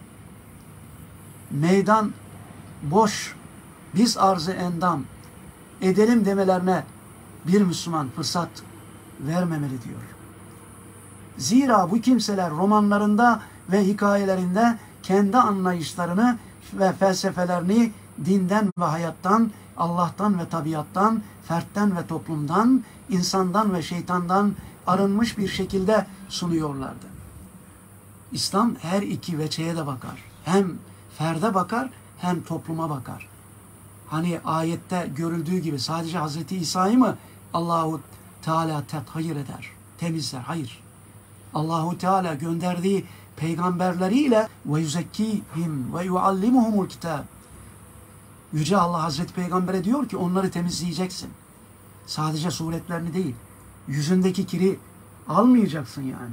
meydan boş, biz arzı endam edelim demelerine bir Müslüman fırsat vermemeli diyor. Zira bu kimseler romanlarında ve hikayelerinde kendi anlayışlarını ve felsefelerini dinden ve hayattan, Allah'tan ve tabiattan, fertten ve toplumdan, insandan ve şeytandan arınmış bir şekilde sunuyorlardı. İslam her iki veçeye de bakar. Hem ferde bakar hem topluma bakar. Hani ayette görüldüğü gibi sadece Hazreti İsa'yı mı Allahu Teala hayır eder, temizler? Hayır. Allahu Teala gönderdiği peygamberleriyle ve yuzekkihim ve yuallimuhumul kitab. Yüce Allah Hazreti Peygamber'e diyor ki onları temizleyeceksin. Sadece suretlerini değil, yüzündeki kiri almayacaksın yani.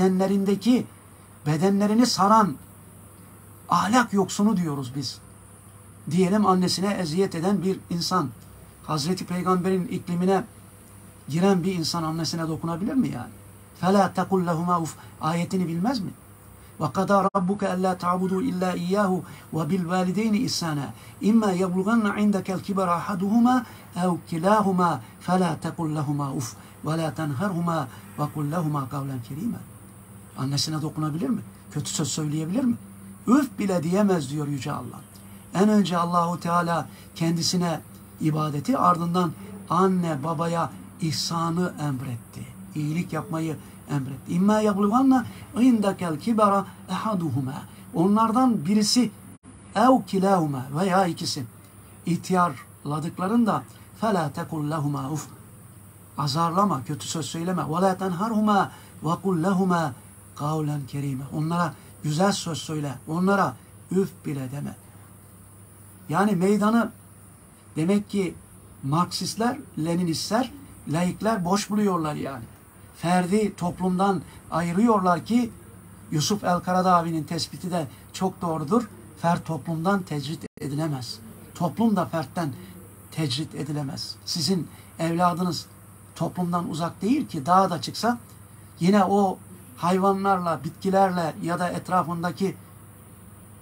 Bedenlerini saran ahlak yoksunu diyoruz biz. Diyelim annesine eziyet eden bir insan. Hazreti Peygamber'in iklimine giren bir insan annesine dokunabilir mi yani? فَلَا تَقُلْ لَهُمَا uf ayetini bilmez mi? وَقَدَى رَبُّكَ أَلَّا تَعْبُدُوا إِلَّا إِيَّاهُ وَبِالْوَالِدَيْنِ إِحْسَانًا إِمَّا يَبْلُغَنَّ عِنْدَكَ الْكِبَرَ أَحَدُهُمَا أَوْ كِلَاهُمَا فَلَا تَقُلْ لَهُمَا uf وَلَا تَنْهَرْهُمَا وَقُلْ لَهُمَا قَوْلًا كَرِيمًا. Annesine dokunabilir mi? Kötü söz söyleyebilir mi? Üf bile diyemez diyor Yüce Allah. En önce Allahu Teala kendisine ibadeti, ardından anne babaya ihsanı emretti. İyilik yapmayı emretti. İmmâ yablughanna indekel kibara ehaduhuma. Onlardan birisi ev kilahuma veya ikisi ihtiyarladıklarında felâ tekul lehuma uf. Azarlama, kötü söz söyleme. Ve lâ tenharhuma ve kul lehuma kavlen kerîme. Onlara güzel söz söyle. Onlara üf bile deme. Yani meydanı demek ki Marksistler, Leninistler, laikler boş buluyorlar yani. Ferdi toplumdan ayırıyorlar ki Yusuf el-Karadağvi'nin tespiti de çok doğrudur. Fert toplumdan tecrit edilemez. Toplum da fertten tecrit edilemez. Sizin evladınız toplumdan uzak değil ki, dağa da çıksa yine o hayvanlarla, bitkilerle ya da etrafındaki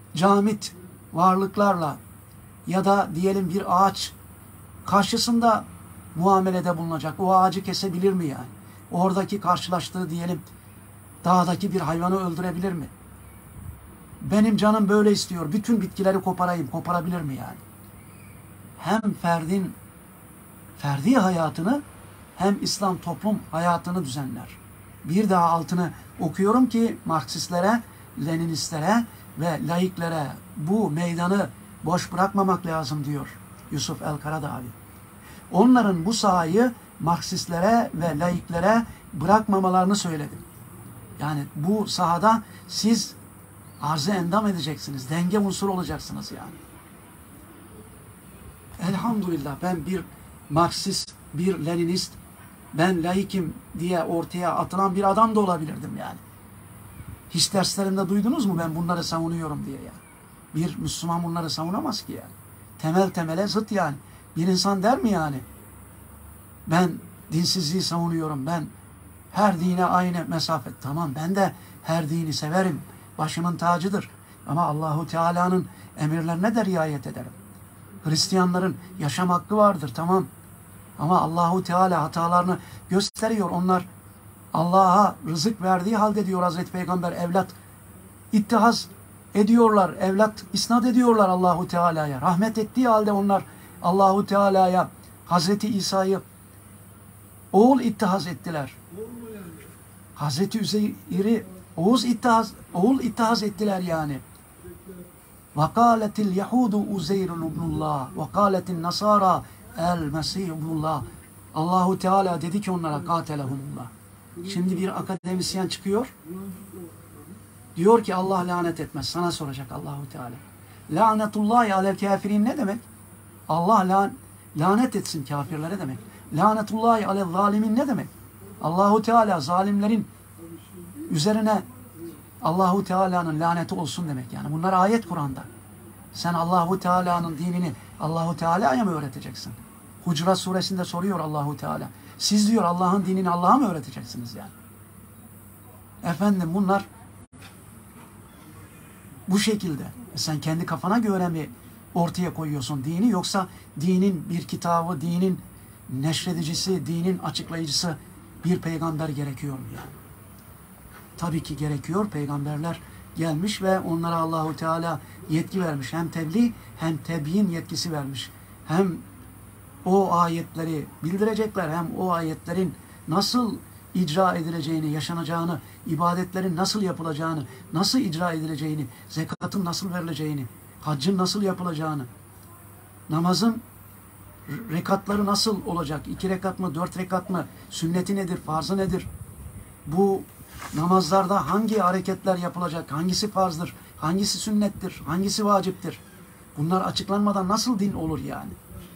camit varlıklarla ya da diyelim bir ağaç karşısında muamelede bulunacak. O ağacı kesebilir mi yani? Oradaki karşılaştığı diyelim dağdaki bir hayvanı öldürebilir mi? Benim canım böyle istiyor. Bütün bitkileri koparayım. Koparabilir mi yani? Hem ferdi hayatını hem İslam toplum hayatını düzenler. Bir daha altını okuyorum ki Marksistlere, Leninistlere ve laiklere bu meydanı boş bırakmamak lazım diyor Yusuf El-Karadağlı. Onların bu sahayı Marksistlere ve laiklere bırakmamalarını söyledim. Yani bu sahada siz arz-ı endam edeceksiniz. Denge unsuru olacaksınız yani. Elhamdülillah ben bir Marksist, bir Leninist, ben laikim diye ortaya atılan bir adam da olabilirdim yani. Hiç derslerimde duydunuz mu ben bunları savunuyorum diye yani. Bir Müslüman bunları savunamaz ki yani. Temel temele zıt yani. Bir insan der mi yani? Ben dinsizliği savunuyorum, ben her dine aynı mesafe. Tamam ben de her dini severim. Başımın tacıdır. Ama Allahu Teala'nın emirlerine de riayet ederim. Hristiyanların yaşam hakkı vardır tamam. Ama Allahu Teala hatalarını gösteriyor. Onlar Allah'a rızık verdiği halde diyor Hazreti Peygamber evlat ittihaz ediyorlar. Evlat isnat ediyorlar Allahu Teala'ya. Rahmet ettiği halde onlar Allahu Teala'ya Hazreti İsa'yı oğul ittihaz ettiler. Hazreti Üzeyr'i oğul ittihaz ettiler yani. وَقَالَتِ الْيَحُودُ اُزَيْرٌ اُبْنُ اللّٰهِ وَقَالَتِ النَّصَارَى el-Mesih ibnullah. Allahu Teala dedi ki onlara katelehumullah. Şimdi bir akademisyen çıkıyor. Diyor ki Allah lanet etmez. Sana soracak Allahu Teala. Lanetullahi alel kafirin ne demek? Allah lanet etsin kafirlere demek. Lanetullahi alel zalimin ne demek? Allahu Teala zalimlerin üzerine Allahu Teala'nın laneti olsun demek yani. Bunlar ayet Kur'an'da. Sen Allahu Teala'nın dinini Allahu Teala'ya mı öğreteceksin? Hucurat suresinde soruyor Allahu Teala. Siz diyor Allah'ın dinini Allah'a mı öğreteceksiniz yani? Efendim bunlar bu şekilde. Sen kendi kafana göre mi ortaya koyuyorsun dini yoksa dinin bir kitabı, dinin neşredicisi, dinin açıklayıcısı bir peygamber gerekiyor mu yani? Tabii ki gerekiyor. Peygamberler gelmiş ve onlara Allahu Teala yetki vermiş. Hem tebliğ hem tebyin yetkisi vermiş. Hem o ayetleri bildirecekler hem o ayetlerin nasıl icra edileceğini, yaşanacağını, ibadetlerin nasıl yapılacağını, nasıl icra edileceğini, zekatın nasıl verileceğini, haccın nasıl yapılacağını, namazın rekatları nasıl olacak, 2 rekat mı, 4 rekat mı, sünneti nedir, farzı nedir, bu namazlarda hangi hareketler yapılacak, hangisi farzdır, hangisi sünnettir, hangisi vaciptir, bunlar açıklanmadan nasıl din olur yani?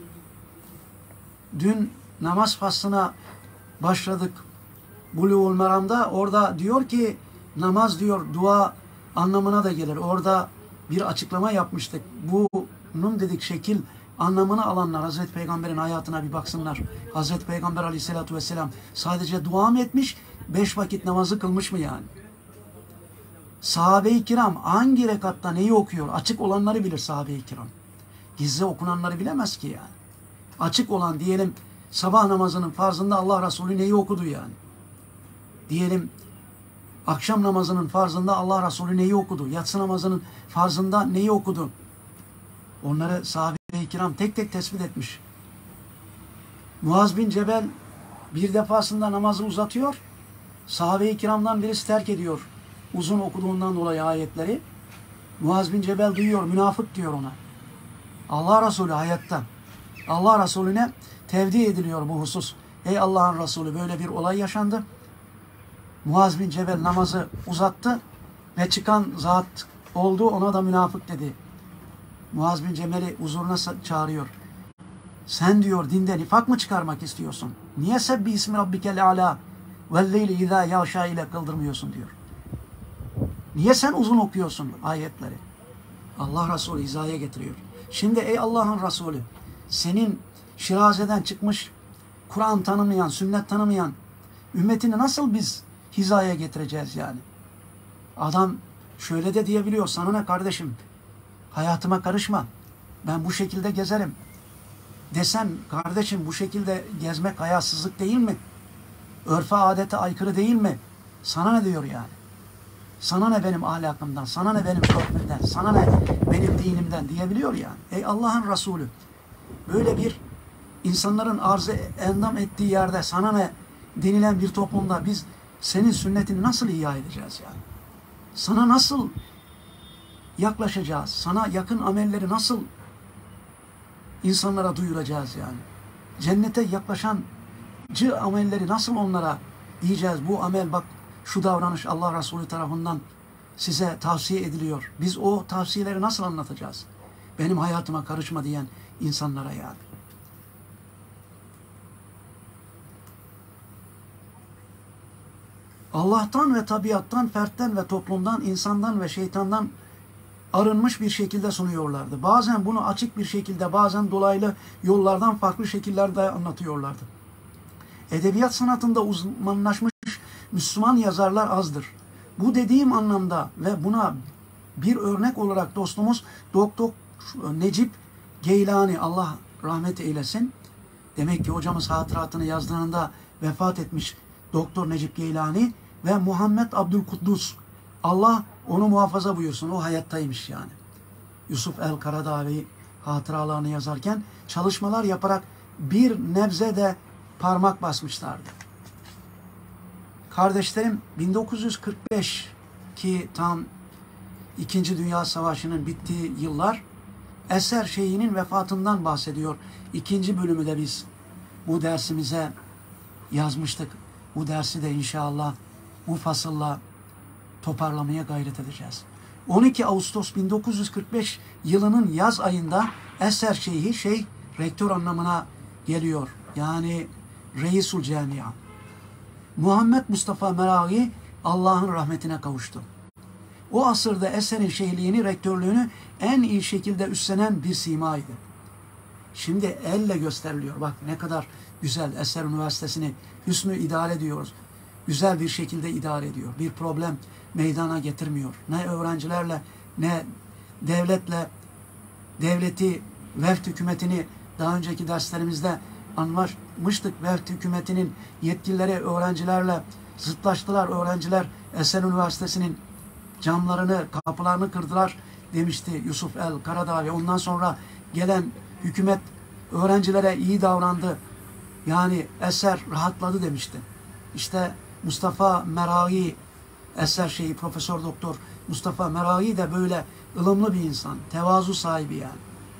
Dün namaz faslına başladık. Buluğul Meram'da orada diyor ki namaz diyor dua anlamına da gelir. Orada bir açıklama yapmıştık. Bunun dedik şekil anlamını alanlar Hazreti Peygamber'in hayatına bir baksınlar. Hazreti Peygamber Aleyhisselatü Vesselam sadece dua mı etmiş? 5 vakit namazı kılmış mı yani? Sahabe-i kiram hangi rekatta neyi okuyor? Açık olanları bilir sahabe-i kiram. Gizli okunanları bilemez ki yani. Açık olan diyelim sabah namazının farzında Allah Resulü neyi okudu yani? Diyelim akşam namazının farzında Allah Resulü neyi okudu? Yatsı namazının farzında neyi okudu? Onları sahabe-i kiram tek tek tespit etmiş. Muaz bin Cebel bir defasında namazı uzatıyor. Sahabe-i kiramdan birisi terk ediyor. Uzun okuduğundan dolayı ayetleri. Muaz bin Cebel duyuyor, münafık diyor ona. Allah Resulü hayatta. Allah Resulüne tevdi ediliyor bu husus. Ey Allah'ın Resulü böyle bir olay yaşandı. Muaz bin Cebel namazı uzattı ve çıkan zat oldu ona da münafık dedi. Muaz bin Cebel'i huzuruna çağırıyor. Sen diyor dinde nifak mı çıkarmak istiyorsun? Niye sebbi ismi rabbikel ala vel leyli izâ yağşâ ile kıldırmıyorsun diyor. Niye sen uzun okuyorsun ayetleri? Allah Resulü hizaya getiriyor. Şimdi ey Allah'ın Resulü senin Şiraze'den çıkmış Kur'an tanımayan, sünnet tanımayan ümmetini nasıl biz hizaya getireceğiz yani? Adam şöyle de diyebiliyor. Sana ne kardeşim? hayatıma karışma, ben bu şekilde gezerim desen, kardeşim bu şekilde gezmek hayasızlık değil mi? Örfe adete aykırı değil mi? Sana ne diyor yani? Sana ne benim ahlakımdan, sana ne benim hükmümden, sana ne benim dinimden diyebiliyor yani. Ey Allah'ın Resulü, böyle bir insanların arzı endam ettiği yerde sana ne denilen bir toplumda biz senin sünnetini nasıl ihya edeceğiz yani? Sana nasıl yaklaşacağız? Sana yakın amelleri nasıl insanlara duyuracağız yani? Cennete yaklaşancı amelleri nasıl onlara diyeceğiz? Bu amel bak, şu davranış Allah Resulü tarafından size tavsiye ediliyor. Biz o tavsiyeleri nasıl anlatacağız? Benim hayatıma karışma diyen insanlara yani. Allah'tan ve tabiattan, fertten ve toplumdan, insandan ve şeytandan arınmış bir şekilde sunuyorlardı. Bazen bunu açık bir şekilde, bazen dolaylı yollardan farklı şekillerde anlatıyorlardı. Edebiyat sanatında uzmanlaşmış Müslüman yazarlar azdır. Bu dediğim anlamda ve buna bir örnek olarak dostumuz Doktor Necip Geylani, Allah rahmet eylesin. Demek ki hocamız hatıratını yazdığında vefat etmiş Doktor Necip Geylani ve Muhammed Abdülkuddus. Allah onu muhafaza buyursun. O hayattaymış yani. Yusuf el-Karadavi hatıralarını yazarken çalışmalar yaparak bir nebze de parmak basmışlardı. Kardeşlerim, 1945 ki tam İkinci Dünya Savaşı'nın bittiği yıllar, Eser Şeyhi'nin vefatından bahsediyor. İkinci bölümü de biz bu dersimize yazmıştık. Bu dersi de inşallah bu fasılla toparlamaya gayret edeceğiz. 12 Ağustos 1945 yılının yaz ayında Eser Şeyhi, şeyh rektör anlamına geliyor. Yani Reisul Camia. Muhammed Mustafa Meragi Allah'ın rahmetine kavuştu. O asırda Eser'in şeyhliğini, rektörlüğünü en iyi şekilde üstlenen bir simaydı. Şimdi elle gösteriliyor. Bak ne kadar güzel Eser Üniversitesi'ni hüsnü idare ediyoruz. Güzel bir şekilde idare ediyor. Bir problem meydana getirmiyor. Ne öğrencilerle ne devletle, devleti, vefd hükümetini daha önceki derslerimizde anlatmıştık. Vefd hükümetinin yetkilileri öğrencilerle zıtlaştılar. Öğrenciler Eser Üniversitesi'nin camlarını, kapılarını kırdılar demişti Yusuf el-Karadavi. Ondan sonra gelen hükümet öğrencilere iyi davrandı. Yani Eser rahatladı demişti. İşte Mustafa Meragi, Eser Şeyhi, Profesör Doktor Mustafa Meragi de böyle ılımlı bir insan. Tevazu sahibi yani.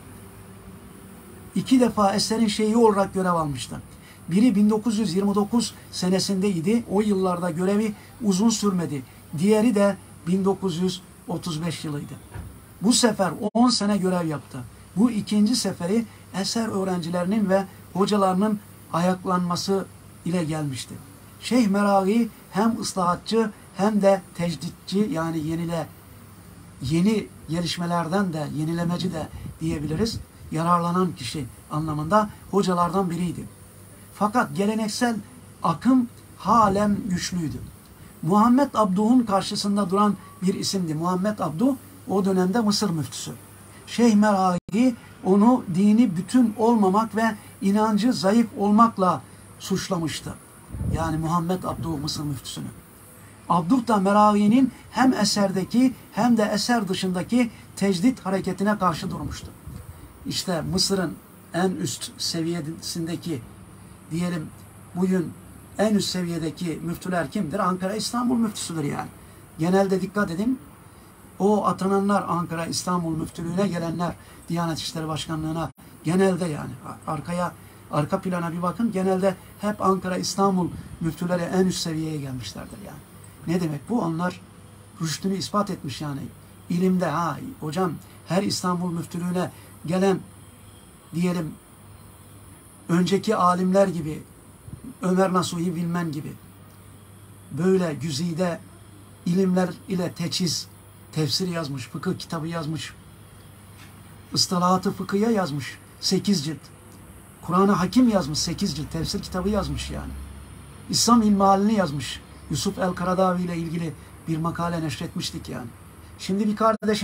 2 defa Eser'in şeyhi olarak görev almıştı. Biri 1929 senesindeydi. O yıllarda görevi uzun sürmedi. Diğeri de 1935 yılıydı. Bu sefer 10 sene görev yaptı. Bu ikinci seferi Eser öğrencilerinin ve hocalarının ayaklanması ile gelmişti. Şeyh Meragi hem ıslahatçı hem de tecditçi, yani yeni gelişmelerden de, yenilemeci de diyebiliriz, yararlanan kişi anlamında hocalardan biriydi. Fakat geleneksel akım halen güçlüydü. Muhammed Abduh'un karşısında duran bir isimdi. Muhammed Abduh o dönemde Mısır müftüsü. Şeyh Meragi onu dini bütün olmamak ve inancı zayıf olmakla suçlamıştı. Yani Muhammed Abduh Mısır müftüsünü. Abduh da Meragi'nin hem eserdeki hem de eser dışındaki tecdit hareketine karşı durmuştu. İşte Mısır'ın en üst seviyesindeki, diyelim bugün en üst seviyedeki müftüler kimdir? Ankara İstanbul müftüsüdür yani. Genelde dikkat edin, o atananlar, Ankara İstanbul müftülüğüne gelenler, Diyanet İşleri Başkanlığı'na genelde, yani arka plana bir bakın, genelde hep Ankara İstanbul müftüleri en üst seviyeye gelmişlerdir yani. Ne demek bu? Onlar rüştünü ispat etmiş yani. İlimde, hocam her İstanbul müftülüğüne gelen, diyelim önceki alimler gibi, Ömer Nasuhi Bilmen gibi böyle güzide ilimler ile teçhiz, tefsir yazmış, fıkıh kitabı yazmış, ıslahatı fıkıhya yazmış 8 cilt. Kur'an-ı Hakim yazmış 8 cilt, tefsir kitabı yazmış yani. İslam İlmihalini yazmış. Yusuf el-Karadavi ile ilgili bir makale neşretmiştik yani. Şimdi bir kardeşime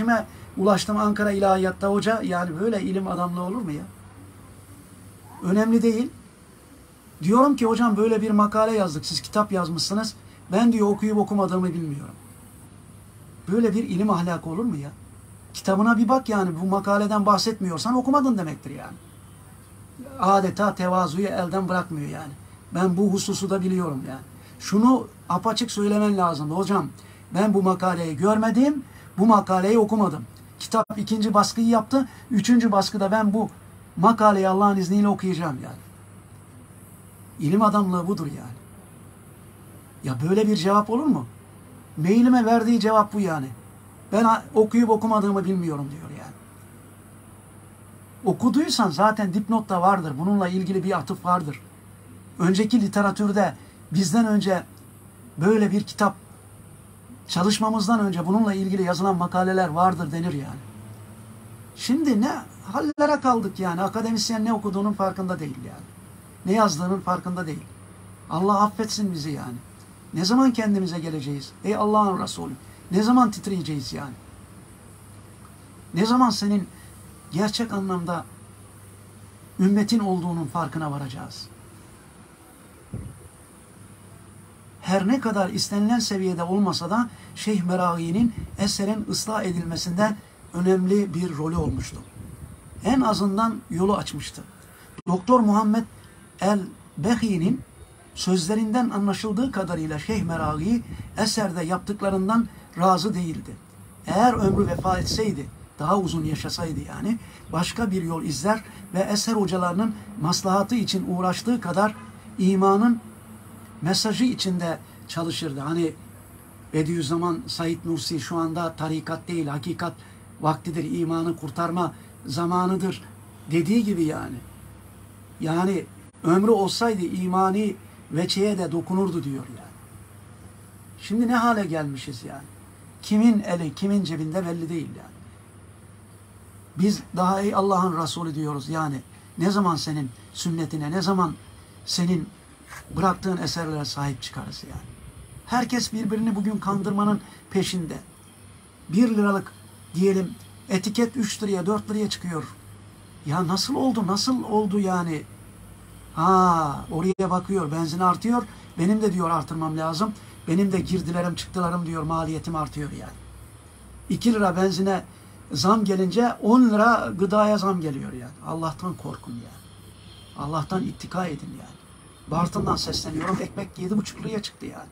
Ulaştım Ankara İlahiyat'ta hoca. Yani böyle ilim adamlığı olur mu ya? Önemli değil. Diyorum ki hocam böyle bir makale yazdık. Siz kitap yazmışsınız. Ben diyor okuyup okumadığımı bilmiyorum. Böyle bir ilim ahlakı olur mu ya? Kitabına bir bak yani. Bu makaleden bahsetmiyorsan okumadın demektir yani. Adeta tevazuyu elden bırakmıyor yani. Ben bu hususu da biliyorum yani. Şunu apaçık söylemen lazım. Hocam ben bu makaleyi görmedim. Bu makaleyi okumadım. Kitap 2. baskıyı yaptı. 3. baskıda ben bu makaleyi Allah'ın izniyle okuyacağım yani. İlim adamlığı budur yani. Ya böyle bir cevap olur mu? Mailime verdiği cevap bu yani. Ben okuyup okumadığımı bilmiyorum diyor yani. Okuduysan zaten dipnotta vardır. Bununla ilgili bir atıf vardır. Önceki literatürde bizden önce böyle bir kitap çalışmamızdan önce bununla ilgili yazılan makaleler vardır denir yani. Şimdi ne hallere kaldık yani. Akademisyen ne okuduğunun farkında değil yani. Ne yazdığının farkında değil. Allah affetsin bizi yani. Ne zaman kendimize geleceğiz? Ey Allah'ın Resulü. Ne zaman titreyeceğiz yani? Ne zaman senin gerçek anlamda ümmetin olduğunun farkına varacağız? Her ne kadar istenilen seviyede olmasa da Şeyh Meraghi'nin eserin ıslah edilmesinde önemli bir rolü olmuştu. En azından yolu açmıştı. Doktor Muhammed el-Behi'nin sözlerinden anlaşıldığı kadarıyla Şeyh Meraghi eserde yaptıklarından razı değildi. Eğer ömrü vefa etseydi, daha uzun yaşasaydı yani, başka bir yol izler ve eser hocalarının maslahatı için uğraştığı kadar imanın mesajı içinde çalışırdı. Hani Bediüzzaman Said Nursi şu anda tarikat değil, hakikat vaktidir, imanı kurtarma zamanıdır dediği gibi yani. Yani ömrü olsaydı imani veçeye de dokunurdu diyor yani. Şimdi ne hale gelmişiz yani. Kimin eli, kimin cebinde belli değil yani. Biz daha ey Allah'ın Resulü diyoruz yani. Ne zaman senin sünnetine, ne zaman senin bıraktığın eserlere sahip çıkarız yani. Herkes birbirini bugün kandırmanın peşinde. 1 liralık diyelim etiket 3 liraya 4 liraya çıkıyor. Ya nasıl oldu? Nasıl oldu yani? Ha, oraya bakıyor, benzin artıyor. Benim de diyor artırmam lazım. Benim de girdilerim çıktılarım diyor, maliyetim artıyor yani. 2 lira benzine zam gelince 10 lira gıdaya zam geliyor yani. Allah'tan korkun yani. Allah'tan ittika edin yani. Bartın'dan sesleniyorum. Ekmek 7,5 liraya çıktı yani.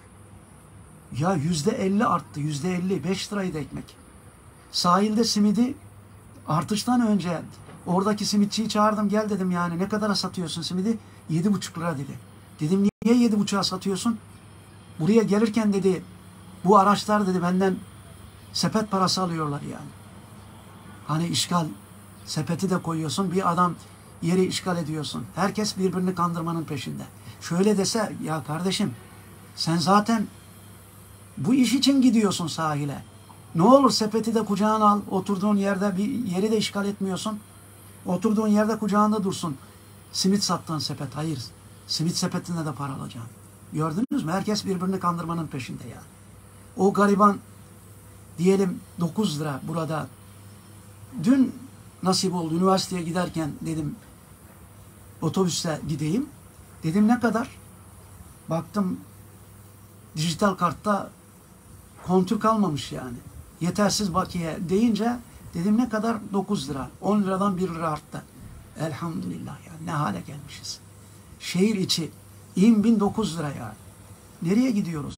Ya %50 arttı. %50. 5 liraydı ekmek. Sahilde simidi artıştan önce oradaki simitçiyi çağırdım. Gel dedim yani ne kadara satıyorsun simidi? 7,5 lira dedi. Dedim niye 7,5'a satıyorsun? Buraya gelirken dedi bu araçlar dedi benden sepet parası alıyorlar yani. Hani işgal sepeti de koyuyorsun. Bir adam yeri işgal ediyorsun. Herkes birbirini kandırmanın peşinde. Şöyle dese ya kardeşim sen zaten bu iş için gidiyorsun sahile. Ne olur sepeti de kucağına al. Oturduğun yerde bir yeri de işgal etmiyorsun. Oturduğun yerde kucağında dursun. Simit sattığın sepet. Hayır. Simit sepetinde de para alacaksın. Gördünüz mü? Herkes birbirini kandırmanın peşinde ya. O gariban diyelim 9 lira burada. Dün nasip oldu. Üniversiteye giderken dedim otobüste gideyim. Dedim ne kadar? Baktım dijital kartta kontür kalmamış yani. Yetersiz bakiye deyince dedim ne kadar? 9 lira. 10 liradan 1 lira arttı. Elhamdülillah yani ne hale gelmişiz. Şehir içi in 9 lira yani. Nereye gidiyoruz?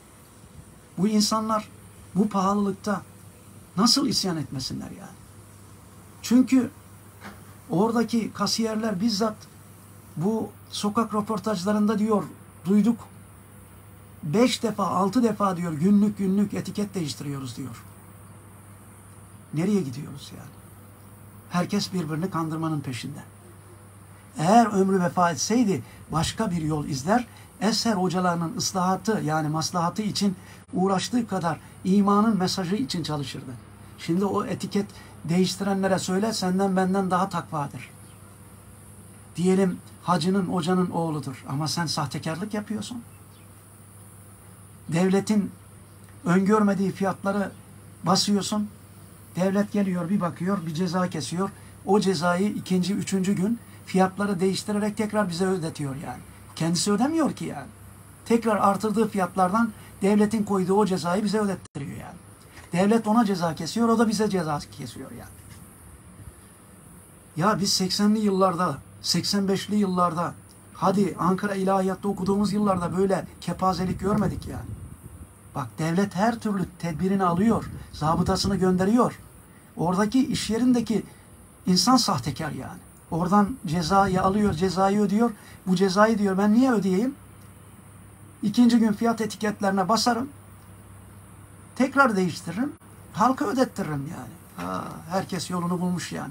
Bu insanlar bu pahalılıkta nasıl isyan etmesinler yani? Çünkü oradaki kasiyerler bizzat bu sokak röportajlarında diyor, duyduk. 5 defa, 6 defa diyor günlük etiket değiştiriyoruz diyor. Nereye gidiyoruz yani? Herkes birbirini kandırmanın peşinde. Eğer ömrü vefa etseydi başka bir yol izler, eser hocalarının ıslahatı yani maslahatı için uğraştığı kadar imanın mesajı için çalışırdı. Şimdi o etiket değiştirenlere söyle senden benden daha takvadır. Diyelim hacının hocanın oğludur ama sen sahtekarlık yapıyorsun. Devletin öngörmediği fiyatları basıyorsun. Devlet geliyor, bir bakıyor, bir ceza kesiyor. O cezayı ikinci, üçüncü gün fiyatları değiştirerek tekrar bize ödetiyor yani. Kendisi ödemiyor ki yani. Tekrar artırdığı fiyatlardan devletin koyduğu o cezayı bize ödettiriyor yani. Devlet ona ceza kesiyor, o da bize ceza kesiyor yani. Ya biz 80'li yıllarda, 85'li yıllarda, hadi Ankara İlahiyat'ta okuduğumuz yıllarda böyle kepazelik görmedik yani. Bak, devlet her türlü tedbirini alıyor, zabıtasını gönderiyor. Oradaki iş yerindeki insan sahtekar yani. Oradan cezayı alıyor, cezayı ödüyor. Bu cezayı diyor ben niye ödeyeyim? İkinci gün fiyat etiketlerine basarım. Tekrar değiştiririm. Halka ödettiririm yani. Herkes yolunu bulmuş yani.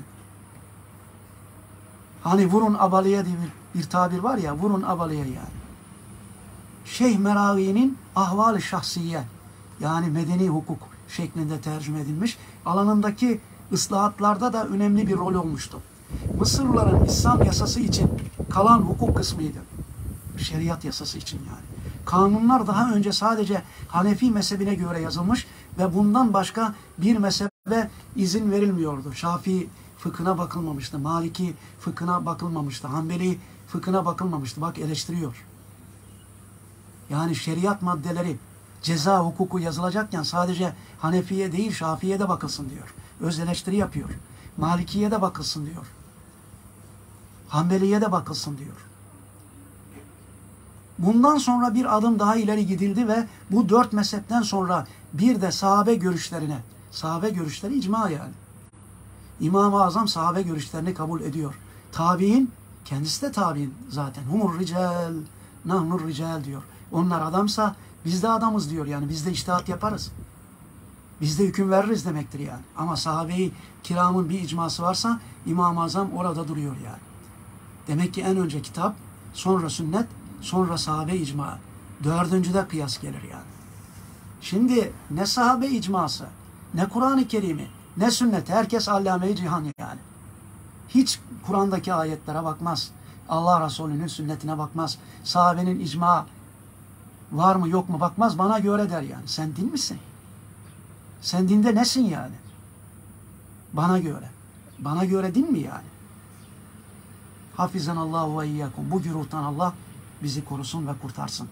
Hani vurun abalıya diye bir tabir var ya, vurun abalıya yani. Şeyh Meravi'nin Ahval-i Şahsiye, yani medeni hukuk şeklinde tercüme edilmiş. Alanındaki ıslahatlarda da önemli bir rol olmuştu. Mısırlıların İslam yasası için kalan hukuk kısmıydı. Şeriat yasası için yani. Kanunlar daha önce sadece Hanefi mezhebine göre yazılmış ve bundan başka bir mezhebe izin verilmiyordu. Şafii fıkhına bakılmamıştı, Maliki fıkhına bakılmamıştı, Hanbeli fıkhına bakılmamıştı. Bak, eleştiriyor. Yani şeriat maddeleri, ceza hukuku yazılacakken sadece Hanefi'ye değil Şafii'ye de bakılsın diyor. Öz eleştiri yapıyor. Maliki'ye de bakılsın diyor. Hanbeli'ye de bakılsın diyor. Bundan sonra bir adım daha ileri gidildi ve bu 4 mezhepten sonra bir de sahabe görüşlerine, sahabe görüşleri icma yani. İmam-ı Azam sahabe görüşlerini kabul ediyor. Tabi'in, kendisi de tabi'in zaten. Humur rical, nahnur rical diyor. Onlar adamsa biz de adamız diyor yani. Biz de içtihat yaparız. Biz de hüküm veririz demektir yani. Ama sahabe-i kiramın bir icması varsa İmam-ı Azam orada duruyor yani. Demek ki en önce kitap, sonra sünnet, sonra sahabe icma. Dördüncüde kıyas gelir yani. Şimdi ne sahabe icması, ne Kur'an-ı Kerim'i, ne sünnet. Herkes allame-i cihan yani. Hiç Kur'an'daki ayetlere bakmaz. Allah Resulü'nün sünnetine bakmaz. Sahabenin icma var mı yok mu bakmaz. Bana göre der yani. Sen din misin? Sen dinde nesin yani? Bana göre. Bana göre din mi yani? Hafizanallahu ve iyyakum. Bu güruhtan Allah bizi korusun ve kurtarsın.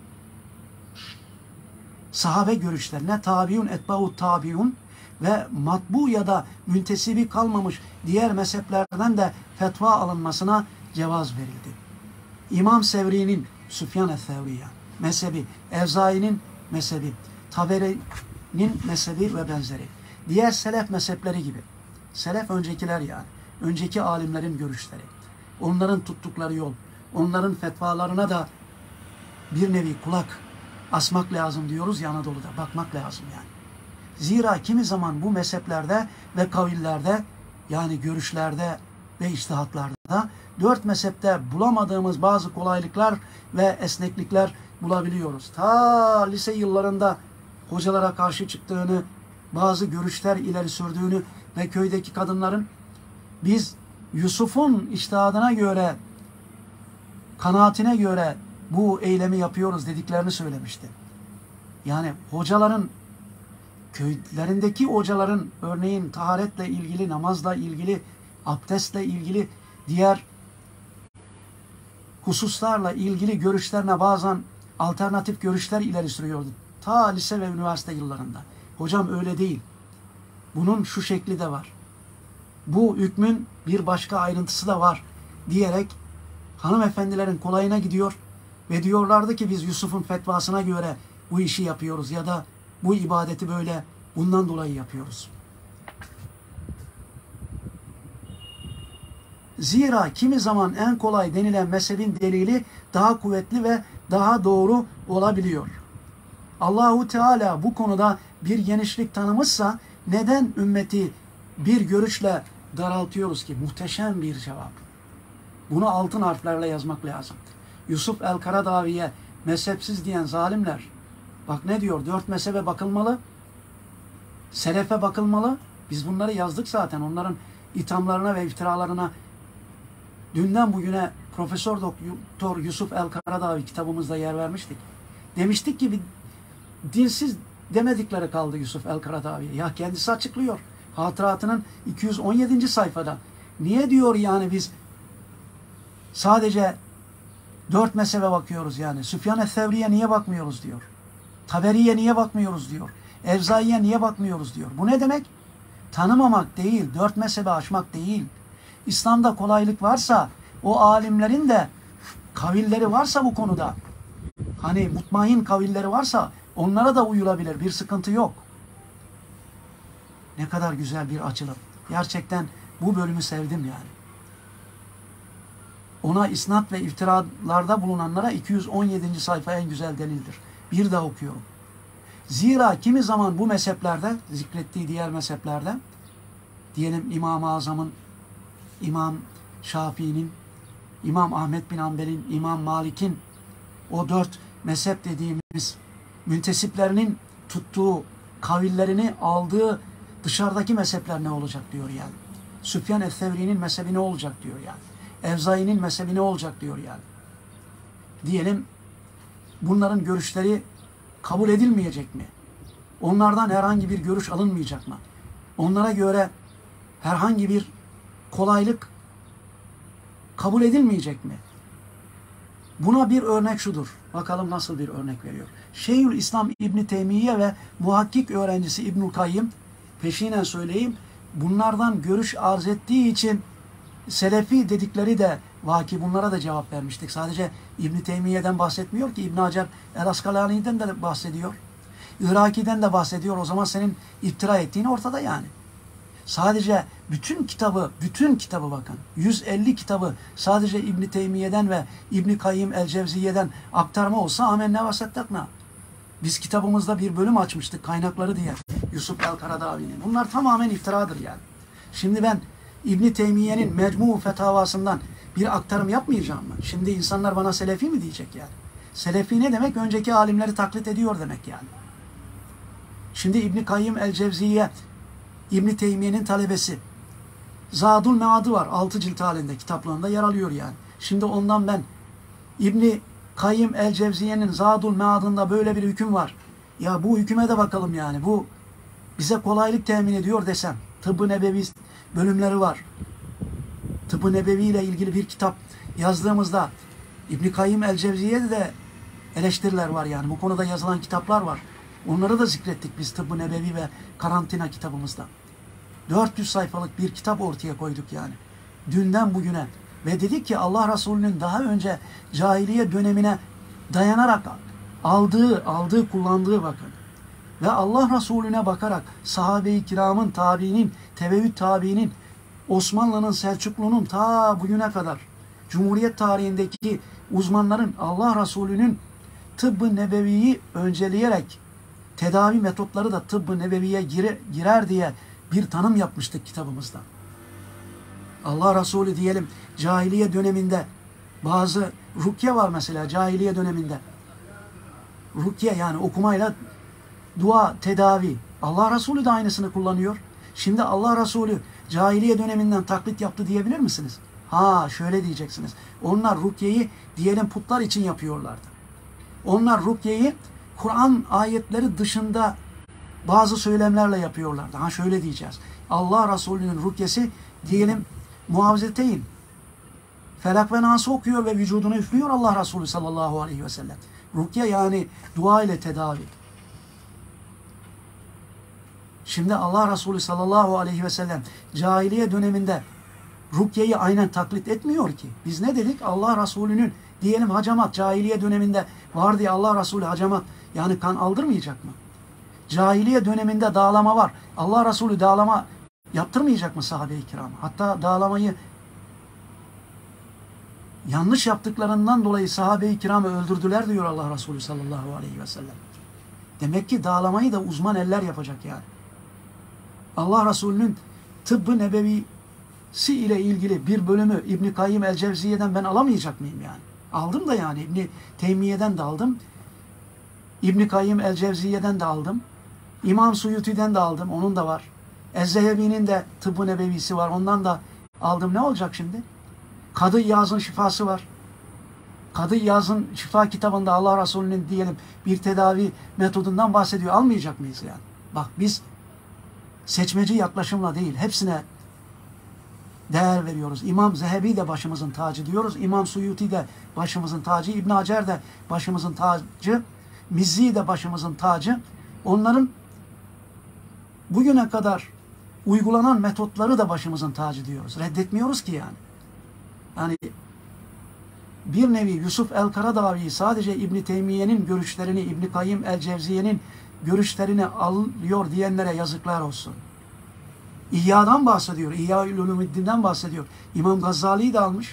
Sahabe görüşlerine tabiun etba'u tabiun ve matbu ya da müntesibi kalmamış diğer mezheplerden de fetva alınmasına cevaz verildi. İmam Sevri'nin, Süfyan es-Sevriye mezhebi, Evzai'nin mezhebi, Taberi'nin mezhebi ve benzeri. Diğer selef mezhepleri gibi. Selef öncekiler yani. Önceki alimlerin görüşleri. Onların tuttukları yol. Onların fetvalarına da bir nevi kulak asmak lazım diyoruz ya Anadolu'da. Bakmak lazım yani. Zira kimi zaman bu mezheplerde ve kavillerde yani görüşlerde ve içtihatlarda 4 mezhepte bulamadığımız bazı kolaylıklar ve esneklikler bulabiliyoruz. Ta lise yıllarında hocalara karşı çıktığını, bazı görüşler ileri sürdüğünü ve köydeki kadınların biz Yusuf'un içtihadına göre, kanaatine göre bu eylemi yapıyoruz dediklerini söylemişti. Yani hocaların, köylerindeki hocaların örneğin taharetle ilgili, namazla ilgili, abdestle ilgili diğer hususlarla ilgili görüşlerine bazen alternatif görüşler ileri sürüyordu. Ta lise ve üniversite yıllarında. Hocam öyle değil. Bunun şu şekli de var. Bu hükmün bir başka ayrıntısı da var diyerek hanımefendilerin kolayına gidiyor ve diyorlardı ki biz Yusuf'un fetvasına göre bu işi yapıyoruz ya da bu ibadeti böyle bundan dolayı yapıyoruz. Zira kimi zaman en kolay denilen mezhebin delili daha kuvvetli ve daha doğru olabiliyor. Allahu Teala bu konuda bir genişlik tanımışsa neden ümmeti bir görüşle daraltıyoruz ki? Muhteşem bir cevap. Bunu altın harflerle yazmak lazım. Yusuf el-Karadavi'ye mezhepsiz diyen zalimler, bak ne diyor? 4 mezhebe bakılmalı, selefe bakılmalı. Biz bunları yazdık zaten. Onların ithamlarına ve iftiralarına dünden bugüne Profesör Doktor Yusuf el-Karadavi kitabımızda yer vermiştik. Demiştik ki bir dinsiz demedikleri kaldı Yusuf el-Karadavi'ye. Ya kendisi açıklıyor. Hatıratının 217. sayfada. Niye diyor yani biz sadece 4 mezhebe bakıyoruz yani. Süfyan es-Sevri'ye niye bakmıyoruz diyor. Taberi'ye niye bakmıyoruz diyor. Evzai'ye niye bakmıyoruz diyor. Bu ne demek? Tanımamak değil, 4 mezhebe aşmak değil. İslam'da kolaylık varsa, o alimlerin de kavilleri varsa bu konuda, hani mutmain kavilleri varsa onlara da uyulabilir. Bir sıkıntı yok. Ne kadar güzel bir açılım. Gerçekten bu bölümü sevdim yani. Ona isnat ve iftiralarda bulunanlara 217. sayfa en güzel delildir. Bir daha okuyorum. Zira kimi zaman bu mezheplerde, zikrettiği diğer mezheplerde, diyelim İmam-ı Azam'ın, İmam Şafii'nin, İmam Ahmet bin Hanbel'in, İmam Malik'in, o 4 mezhep dediğimiz müntesiplerinin tuttuğu, kavillerini aldığı dışarıdaki mezhepler ne olacak diyor yani. Süfyan es-Sevri'nin mezhebi ne olacak diyor yani. Evzai'nin mezhebi ne olacak diyor yani. Diyelim bunların görüşleri kabul edilmeyecek mi? Onlardan herhangi bir görüş alınmayacak mı? Onlara göre herhangi bir kolaylık kabul edilmeyecek mi? Buna bir örnek şudur. Bakalım nasıl bir örnek veriyor. Şeyhülislam İbn Teymiye ve muhakkik öğrencisi İbnül Kayyım, peşinen söyleyeyim, bunlardan görüş arz ettiği için Selefi dedikleri de vaki, bunlara da cevap vermiştik. Sadece İbn Teymiye'den bahsetmiyor ki, İbn Hacer el-Askalani'den de bahsediyor. Iraki'den de bahsediyor. O zaman senin iftira ettiğin ortada yani. Sadece bütün kitabı bakın. 150 kitabı sadece İbn Teymiye'den ve İbn Kayyim el-Cevziye'den aktarma olsa amenne ve settakna. Biz kitabımızda bir bölüm açmıştık, kaynakları diye. Yusuf el-Karadavi'nin. Bunlar tamamen iftiradır yani. Şimdi ben İbn Teymiye'nin Mecmu Fetavasından bir aktarım yapmayacağım mı? Şimdi insanlar bana Selefi mi diyecek yani? Selefi ne demek? Önceki alimleri taklit ediyor demek yani. Şimdi İbn Kayyim el-Cevziye, İbn Teymiye'nin talebesi. Zadul Mead'ı var. 6 cilt halinde kitaplarında yer alıyor yani. Şimdi ondan ben İbn Kayyim el-Cevziye'nin Zadul Mead'ında böyle bir hüküm var. Ya bu hüküme de bakalım yani. Bu bize kolaylık temin ediyor desem. Tıbb-ı Nebevi bölümleri var. Tıbb-ı Nebevi ile ilgili bir kitap yazdığımızda İbn Kayyim el-Cevziye'de de eleştiriler var yani. Bu konuda yazılan kitaplar var. Onları da zikrettik biz Tıbb-ı Nebevi ve Karantina kitabımızda. 400 sayfalık bir kitap ortaya koyduk yani. Dünden bugüne. Ve dedik ki Allah Resulü'nün daha önce cahiliye dönemine dayanarak kullandığı bakın. Ve Allah Resulüne bakarak sahabe-i kiramın, tabiinin, tebeüt tabiinin, Osmanlı'nın, Selçuklu'nun ta bugüne kadar Cumhuriyet tarihindeki uzmanların Allah Resulü'nün Tıbb-ı Nebevi'yi önceleyerek tedavi metotları da Tıbb-ı Nebevi'ye girer diye bir tanım yapmıştık kitabımızda. Allah Resulü diyelim cahiliye döneminde bazı rukiye var mesela cahiliye döneminde. Rukiye yani okumayla dua, tedavi. Allah Resulü de aynısını kullanıyor. Şimdi Allah Resulü cahiliye döneminden taklit yaptı diyebilir misiniz? Ha şöyle diyeceksiniz. Onlar rukiyeyi diyelim putlar için yapıyorlardı. Onlar rukiyeyi Kur'an ayetleri dışında bazı söylemlerle yapıyorlardı. Ha şöyle diyeceğiz. Allah Resulü'nün rukyesi diyelim muavzeteyn. Felak ve Nas'ı okuyor ve vücudunu üflüyor Allah Resulü sallallahu aleyhi ve sellem. Rukye yani dua ile tedavi. Şimdi Allah Resulü sallallahu aleyhi ve sellem cahiliye döneminde rukyeyi aynen taklit etmiyor ki. Biz ne dedik? Allah Resulü'nün diyelim hacamat cahiliye döneminde var diye Allah Resulü hacamat yani kan aldırmayacak mı? Cahiliye döneminde dağlama var. Allah Resulü dağlama yaptırmayacak mı sahabe-i kiram? Hatta dağlamayı yanlış yaptıklarından dolayı sahabe-i kiramı öldürdüler diyor Allah Resulü sallallahu aleyhi ve sellem. Demek ki dağlamayı da uzman eller yapacak yani. Allah Resulü'nün Tıbb-ı Nebevisi ile ilgili bir bölümü İbn Kayyim el-Cevziye'den ben alamayacak mıyım yani? Aldım da yani İbn Teymiye'den de aldım. İbn Kayyim el-Cevziye'den de aldım. İmam Suyuti'den de aldım. Onun da var. Ez-Zehebi'nin de Tıbb-ı Nebevisi var. Ondan da aldım. Ne olacak şimdi? Kadı İyaz'ın şifası var. Kadı İyaz'ın şifa kitabında Allah Resulü'nün diyelim bir tedavi metodundan bahsediyor. Almayacak mıyız yani? Bak biz seçmeci yaklaşımla değil, hepsine değer veriyoruz. İmam Zehebi de başımızın tacı diyoruz. İmam Suyuti de başımızın tacı. İbn Hacer de başımızın tacı. Mizzi de başımızın tacı. Onların bugüne kadar uygulanan metotları da başımızın tacı diyoruz. Reddetmiyoruz ki yani. Yani bir nevi Yusuf el-Karadağ'ı sadece İbn Teymiye'nin görüşlerini, İbn Kayyim el-Cevziye'nin görüşlerini alıyor diyenlere yazıklar olsun. İhya'dan bahsediyor. İhya-ül Ulumuddin'den bahsediyor. İmam Gazali'yi de almış.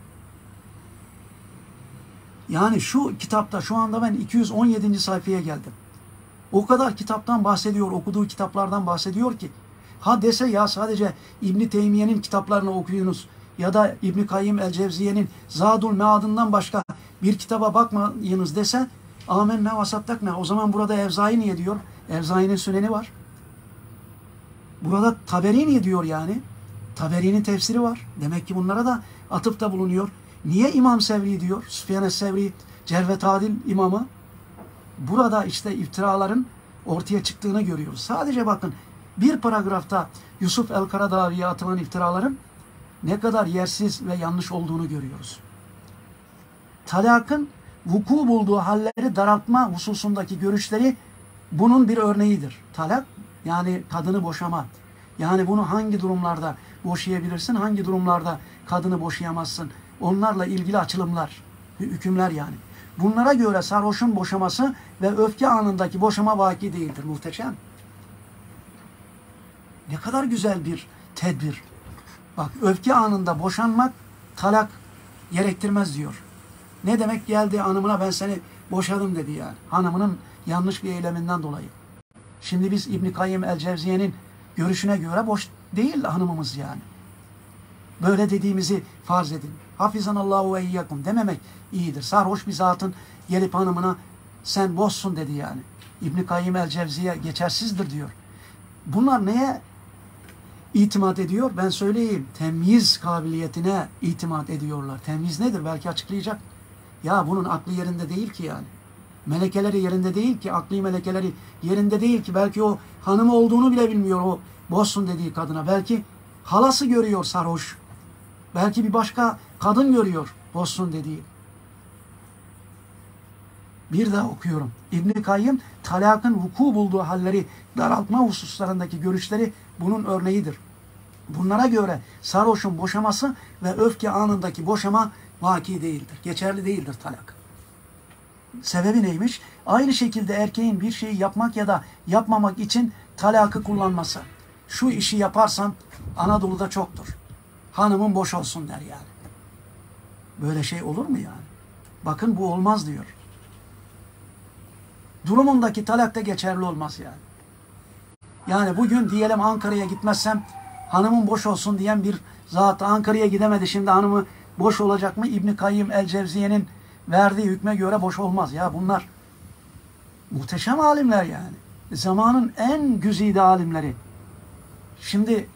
Yani şu kitapta şu anda ben 217. sayfaya geldim. O kadar kitaptan bahsediyor, okuduğu kitaplardan bahsediyor ki ha dese ya sadece İbn Teymiye'nin kitaplarını okuyunuz ya da İbn Kayyim el-Cevziye'nin Zadul Mead'ından başka bir kitaba bakmayınız dese amenna ve saddakna. O zaman burada Evzai niye diyor? Evzai'nin Süneni var. Burada Taberi niye diyor yani? Taberi'nin tefsiri var. Demek ki bunlara da atıfta bulunuyor. Niye İmam Sevri diyor? Süfyan Sevri, Cerh ve Tadil imamı. Burada işte iftiraların ortaya çıktığını görüyoruz. Sadece bakın bir paragrafta Yusuf el-Karadağ'ya atılan iftiraların ne kadar yersiz ve yanlış olduğunu görüyoruz. Talakın vuku bulduğu halleri daraltma hususundaki görüşleri bunun bir örneğidir. Talak yani kadını boşama. Yani bunu hangi durumlarda boşayabilirsin, hangi durumlarda kadını boşayamazsın. Onlarla ilgili açılımlar, hükümler yani. Bunlara göre sarhoşun boşaması ve öfke anındaki boşama vaki değildir. Muhteşem. Ne kadar güzel bir tedbir. Bak öfke anında boşanmak talak gerektirmez diyor. Ne demek geldi hanımına ben seni boşadım dedi yani. Hanımının yanlış bir eyleminden dolayı. Şimdi biz İbn Kayyim el-Cevziye'nin görüşüne göre boş değil hanımımız yani. Böyle dediğimizi farz edin. Hafizanallahu ve iyyakum dememek iyidir. Sarhoş bir zatın gelip hanımına sen boşsun dedi yani. İbn Kayyim el-Cevziye geçersizdir diyor. Bunlar neye itimat ediyor? Ben söyleyeyim. Temyiz kabiliyetine itimat ediyorlar. Temyiz nedir? Belki açıklayacak. Ya bunun aklı yerinde değil ki yani. Melekeleri yerinde değil ki. Akli melekeleri yerinde değil ki. Belki o hanımı olduğunu bile bilmiyor o boşsun dediği kadına. Belki halası görüyor sarhoş. Belki bir başka kadın görüyor boşsun dediği. Bir daha okuyorum. İbn Kayyim talakın vuku bulduğu halleri daraltma hususlarındaki görüşleri bunun örneğidir. Bunlara göre sarhoşun boşaması ve öfke anındaki boşama vaki değildir. Geçerli değildir talak. Sebebi neymiş? Aynı şekilde erkeğin bir şeyi yapmak ya da yapmamak için talakı kullanması. Şu işi yaparsan Anadolu'da çoktur. Hanımın boş olsun der yani. Böyle şey olur mu yani? Bakın bu olmaz diyor. Durumundaki talak da geçerli olmaz yani. Yani bugün diyelim Ankara'ya gitmezsem hanımın boş olsun diyen bir zat Ankara'ya gidemedi. Şimdi hanımı boş olacak mı? İbn Kayyim el-Cevziye'nin verdiği hükme göre boş olmaz. Ya bunlar muhteşem alimler yani. Zamanın en güzide alimleri. Şimdi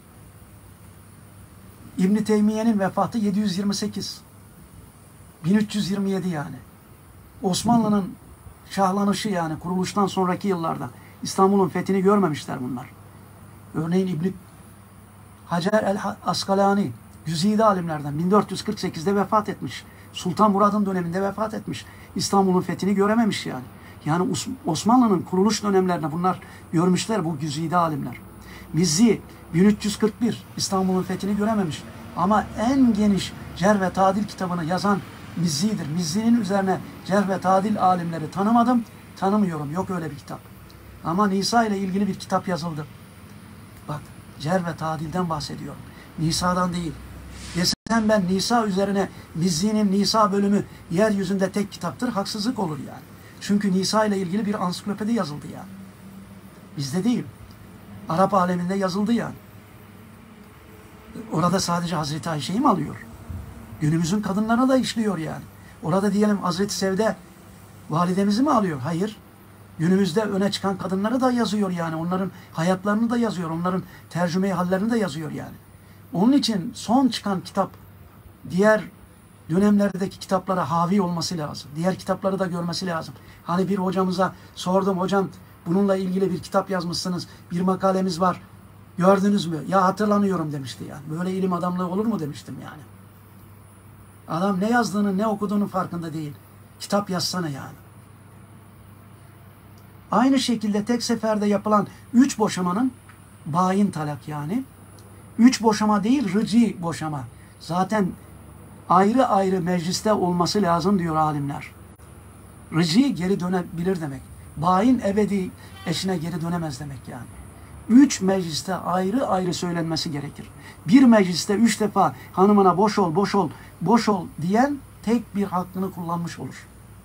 İbn Teymiye'nin vefatı 728. 1327 yani. Osmanlı'nın şahlanışı yani kuruluştan sonraki yıllarda İstanbul'un fethini görmemişler bunlar. Örneğin İbn Hacer el-Askalani güzide alimlerden 1448'de vefat etmiş. Sultan Murad'ın döneminde vefat etmiş. İstanbul'un fethini görememiş yani. Yani Osmanlı'nın kuruluş dönemlerinde bunlar görmüşler bu güzide alimler. Mizzi 1341 İstanbul'un fethini görememiş. Ama en geniş Cerh ve Tadil kitabını yazan Mizzi'dir. Mizzi'nin üzerine Cerh ve Tadil alimleri tanımadım, tanımıyorum. Yok öyle bir kitap. Ama Nisa ile ilgili bir kitap yazıldı. Bak Cerh ve Tadil'den bahsediyorum. Nisa'dan değil. Desem ben Nisa üzerine Mizzi'nin Nisa bölümü yeryüzünde tek kitaptır. Haksızlık olur yani. Çünkü Nisa ile ilgili bir ansiklopedi yazıldı yani. Bizde değil. Arap aleminde yazıldı yani. Orada sadece Hazreti Ayşe'yi mi alıyor? Günümüzün kadınlarına da işliyor yani. Orada diyelim Hazreti Sevde validemizi mi alıyor? Hayır. Günümüzde öne çıkan kadınları da yazıyor yani. Onların hayatlarını da yazıyor. Onların tercüme-i hallerini de yazıyor yani. Onun için son çıkan kitap diğer dönemlerdeki kitaplara havi olması lazım. Diğer kitapları da görmesi lazım. Hani bir hocamıza sordum, hocam bununla ilgili bir kitap yazmışsınız, bir makalemiz var. Gördünüz mü? Ya hatırlamıyorum demişti yani. Böyle ilim adamlığı olur mu demiştim yani. Adam ne yazdığını ne okuduğunun farkında değil. Kitap yazsana yani. Aynı şekilde tek seferde yapılan 3 boşamanın bayin talak yani. 3 boşama değil rıci boşama. Zaten ayrı ayrı mecliste olması lazım diyor alimler. Rıci geri dönebilir demek. Bayin ebedi eşine geri dönemez demek yani. 3 mecliste ayrı ayrı söylenmesi gerekir. Bir mecliste 3 defa hanımına boş ol, boş ol, boş ol diyen tek bir hakkını kullanmış olur.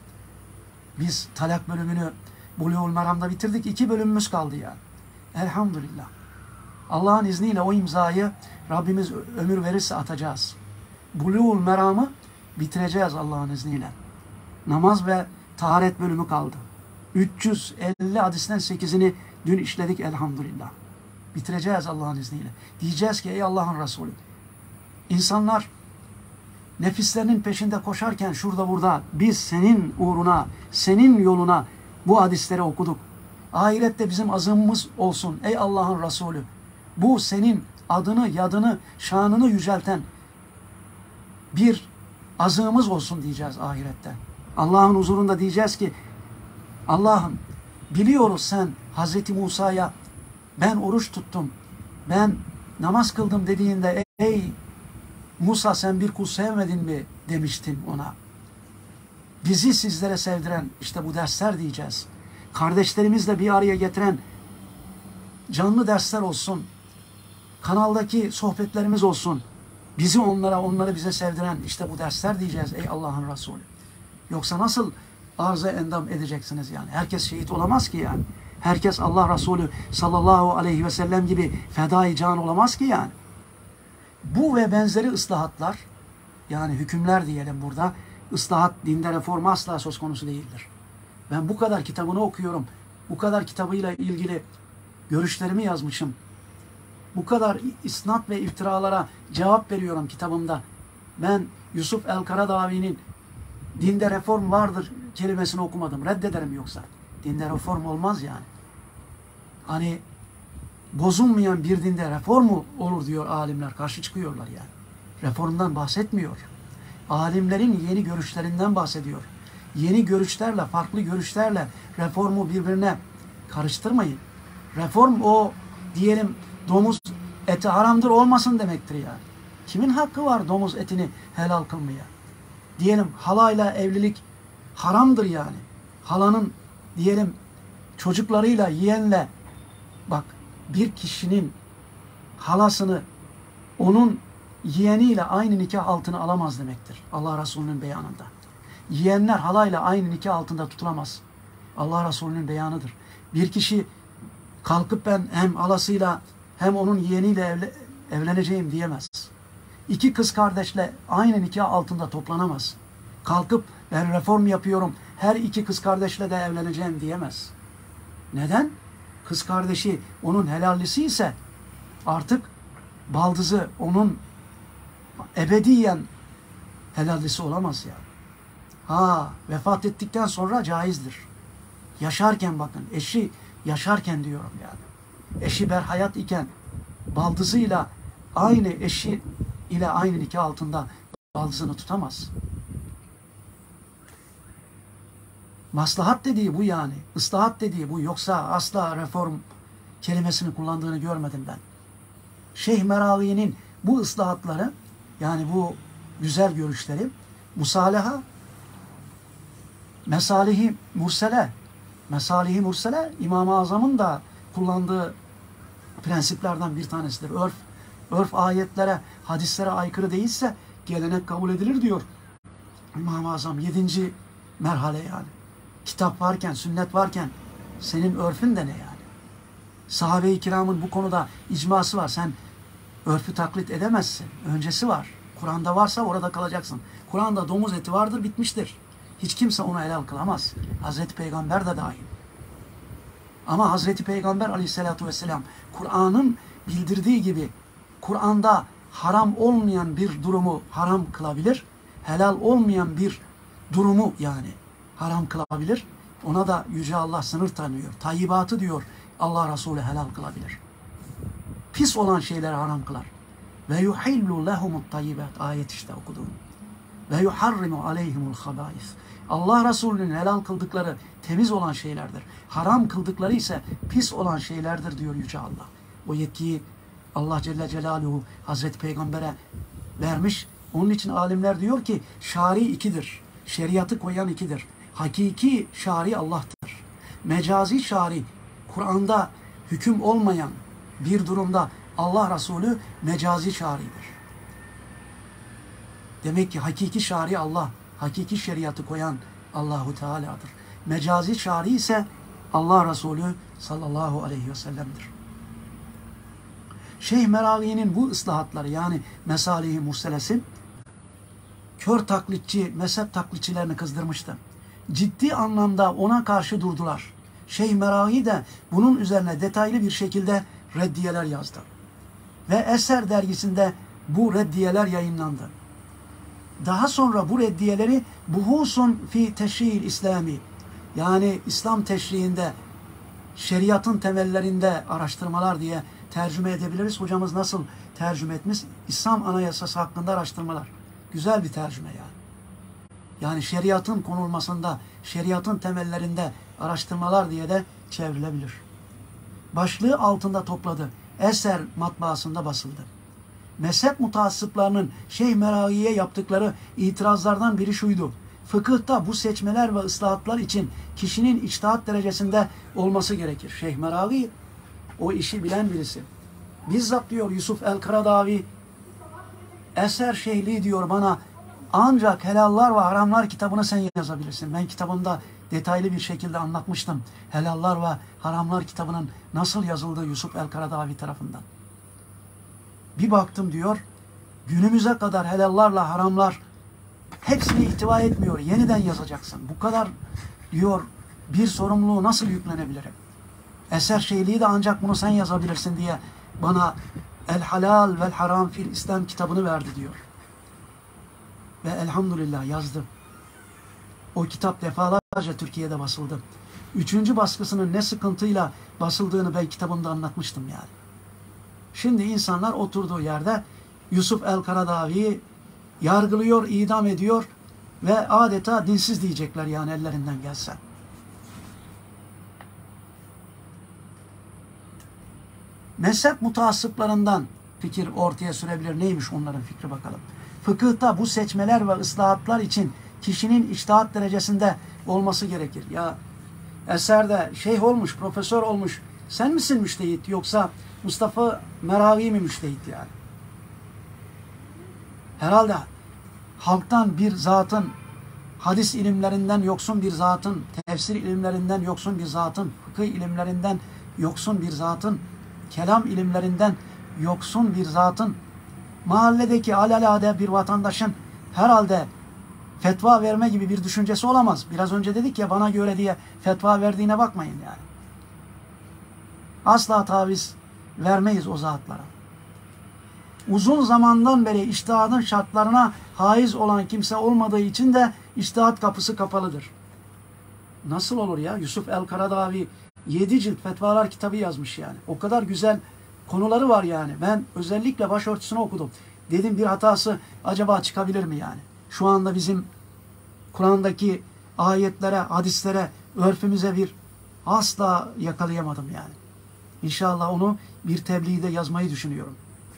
Biz talak bölümünü Buluğul Meram'da bitirdik. 2 bölümümüz kaldı yani. Elhamdülillah. Allah'ın izniyle o imzayı Rabbimiz ömür verirse atacağız. Buluğul Meram'ı bitireceğiz Allah'ın izniyle. Namaz ve taharet bölümü kaldı. 350 hadisten 8'ini dün işledik elhamdülillah. Bitireceğiz Allah'ın izniyle. Diyeceğiz ki ey Allah'ın Resulü. İnsanlar nefislerinin peşinde koşarken şurada burada biz senin uğruna, senin yoluna bu hadisleri okuduk. Ahirette bizim azığımız olsun ey Allah'ın Resulü. Bu senin adını, yadını, şanını yücelten bir azığımız olsun diyeceğiz ahirette. Allah'ın huzurunda diyeceğiz ki Allah'ım biliyoruz sen Hazreti Musa'ya ben oruç tuttum, ben namaz kıldım dediğinde ey Musa sen bir kul sevmedin mi demiştin ona. Bizi sizlere sevdiren işte bu dersler diyeceğiz. Kardeşlerimizle bir araya getiren canlı dersler olsun. Kanaldaki sohbetlerimiz olsun. Bizi onlara, onları bize sevdiren işte bu dersler diyeceğiz ey Allah'ın Resulü. Yoksa nasıl arz-ı endam edeceksiniz yani? Herkes şehit olamaz ki yani. Herkes Allah Resulü sallallahu aleyhi ve sellem gibi fedai can olamaz ki yani. Bu ve benzeri ıslahatlar, yani hükümler diyelim burada, ıslahat, dinde reform asla söz konusu değildir. Ben bu kadar kitabını okuyorum, bu kadar kitabıyla ilgili görüşlerimi yazmışım, bu kadar isnat ve iftiralara cevap veriyorum kitabımda. Ben Yusuf el-Karadavi'nin dinde reform vardır kelimesini okumadım, reddederim yoksa. Dinde reform olmaz yani. Hani bozulmayan bir dinde reform mu olur diyor alimler, karşı çıkıyorlar yani. Reformdan bahsetmiyor. Alimlerin yeni görüşlerinden bahsediyor. Yeni görüşlerle, farklı görüşlerle reformu birbirine karıştırmayın. Reform o diyelim domuz eti haramdır olmasın demektir yani. Kimin hakkı var domuz etini helal kılmaya? Diyelim halayla evlilik haramdır yani. Halanın diyelim çocuklarıyla, yeğenle bak bir kişinin halasını onun yeğeniyle aynı nikah altına alamaz demektir. Allah Resulü'nün beyanında. Yeğenler halayla aynı nikah altında tutulamaz. Allah Resulü'nün beyanıdır. Bir kişi kalkıp ben hem halasıyla hem onun yeğeniyle evleneceğim diyemez. İki kız kardeşle aynı nikah altında toplanamaz. Kalkıp ben reform yapıyorum, her iki kız kardeşle de evleneceğim diyemez. Neden? Kız kardeşi onun helallisi ise artık baldızı onun ebediyen helallisi olamaz yani. Ha, vefat ettikten sonra caizdir. Yaşarken bakın, eşi yaşarken diyorum yani. Eşi berhayat iken baldızıyla aynı eşi ile aynı nikah altında baldızını tutamaz. Maslahat dediği bu yani. Islahat dediği bu. Yoksa asla reform kelimesini kullandığını görmedim ben. Şeyh Meravi'nin bu ıslahatları, yani bu güzel görüşleri, musalaha, mesalihi mursele, İmam-ı Azam'ın da kullandığı prensiplerden bir tanesidir. Örf ayetlere, hadislere aykırı değilse gelenek kabul edilir diyor İmam-ı Azam. 7. merhale yani. Kitap varken, sünnet varken senin örfün de ne yani? Sahabe-i kiramın bu konuda icması var. Sen örfü taklit edemezsin. Öncesi var. Kur'an'da varsa orada kalacaksın. Kur'an'da domuz eti vardır, bitmiştir. Hiç kimse onu helal kılamaz. Hazreti Peygamber de dahil. Ama Hazreti Peygamber aleyhissalatu vesselam Kur'an'ın bildirdiği gibi Kur'an'da haram olmayan bir durumu haram kılabilir. Helal olmayan bir durumu yani haram kılabilir. Ona da Yüce Allah sınır tanıyor. Tayyibatı diyor Allah Resulü helal kılabilir. pis olan şeyleri haram kılar. Ve yuhillu lehumut tayyibat. Ayet işte okuduğum. Ve yuharrimu aleyhimul habais. Allah Resulü'nün helal kıldıkları temiz olan şeylerdir. Haram kıldıkları ise pis olan şeylerdir diyor Yüce Allah. O yetkiyi Allah Celle Celaluhu Hazreti Peygamber'e vermiş. Onun için alimler diyor ki şari ikidir. Şeriatı koyan ikidir. Hakiki şari Allah'tır. Mecazi şari, Kur'an'da hüküm olmayan bir durumda Allah Resulü mecazi şaridir. Demek ki hakiki şari Allah, hakiki şeriatı koyan Allahu Teala'dır. Mecazi şari ise Allah Resulü sallallahu aleyhi ve sellem'dir. Şeyh Meraghi'nin bu ıslahatları yani Mesalihi Murselesi kör taklitçi, mezhep taklitçilerini kızdırmıştı. Ciddi anlamda ona karşı durdular. Şeyh Meraghi de bunun üzerine detaylı bir şekilde reddiyeler yazdı. Ve Eser dergisinde bu reddiyeler yayınlandı. Daha sonra bu reddiyeleri Buhusun fi Teşri'il İslami yani İslam teşriğinde, şeriatın temellerinde araştırmalar diye tercüme edebiliriz. Hocamız nasıl tercüme etmiş? İslam Anayasası hakkında araştırmalar. Güzel bir tercüme yani. Yani şeriatın konulmasında, şeriatın temellerinde araştırmalar diye de çevrilebilir. Başlığı altında topladı. Eser matbaasında basıldı. Mezhep mutaassıplarının Şeyh Meraghi'ye yaptıkları itirazlardan biri şuydu. Fıkıhta bu seçmeler ve ıslahatlar için kişinin içtihat derecesinde olması gerekir. Şeyh Meraghi o işi bilen birisi. Bizzat diyor Yusuf el-Karadavi eser şeyhliği diyor bana ancak helallar ve haramlar kitabını sen yazabilirsin. Ben kitabımda detaylı bir şekilde anlatmıştım. Helallar ve haramlar kitabının nasıl yazıldığı Yusuf el-Karadavi tarafından. Bir baktım diyor günümüze kadar helallarla haramlar hepsini ihtiva etmiyor. Yeniden yazacaksın. Bu kadar diyor bir sorumluluğu nasıl yüklenebilirim? Eser şeyhliği de ancak bunu sen yazabilirsin diye bana El Halal vel Haram fil İslam kitabını verdi diyor. Ve elhamdülillah yazdı. O kitap defalarca Türkiye'de basıldı. 3. baskısının ne sıkıntıyla basıldığını ben kitabımda anlatmıştım yani. Şimdi insanlar oturduğu yerde Yusuf el-Karadavi'yi yargılıyor, idam ediyor ve adeta dinsiz diyecekler yani ellerinden gelse. Mezhep mutaassıplarından fikir ortaya sürebilir. Neymiş onların fikri bakalım. Fıkıhta bu seçmeler ve ıslahatlar için kişinin içtihat derecesinde olması gerekir. Ya eserde şeyh olmuş, profesör olmuş. Sen misin müştehit yoksa Mustafa Meraghi mi müştehit yani? Herhalde halktan bir zatın, hadis ilimlerinden yoksun bir zatın, tefsir ilimlerinden yoksun bir zatın, fıkıh ilimlerinden yoksun bir zatın, kelam ilimlerinden yoksun bir zatın, mahalledeki alelade bir vatandaşın herhalde fetva verme gibi bir düşüncesi olamaz. Biraz önce dedik ya bana göre diye fetva verdiğine bakmayın yani. Asla taviz vermeyiz o zatlara. Uzun zamandan beri içtihadın şartlarına haiz olan kimse olmadığı için de içtihat kapısı kapalıdır. Nasıl olur ya? Yusuf el-Karadavi 7 cilt fetvalar kitabı yazmış yani. O kadar güzel konuları var yani. Ben özellikle başörtüsünü okudum. Dedim bir hatası acaba çıkabilir mi yani? Şu anda bizim Kur'an'daki ayetlere, hadislere, örfümüze bir asla yakalayamadım yani. İnşallah onu bir tebliğde yazmayı düşünüyorum.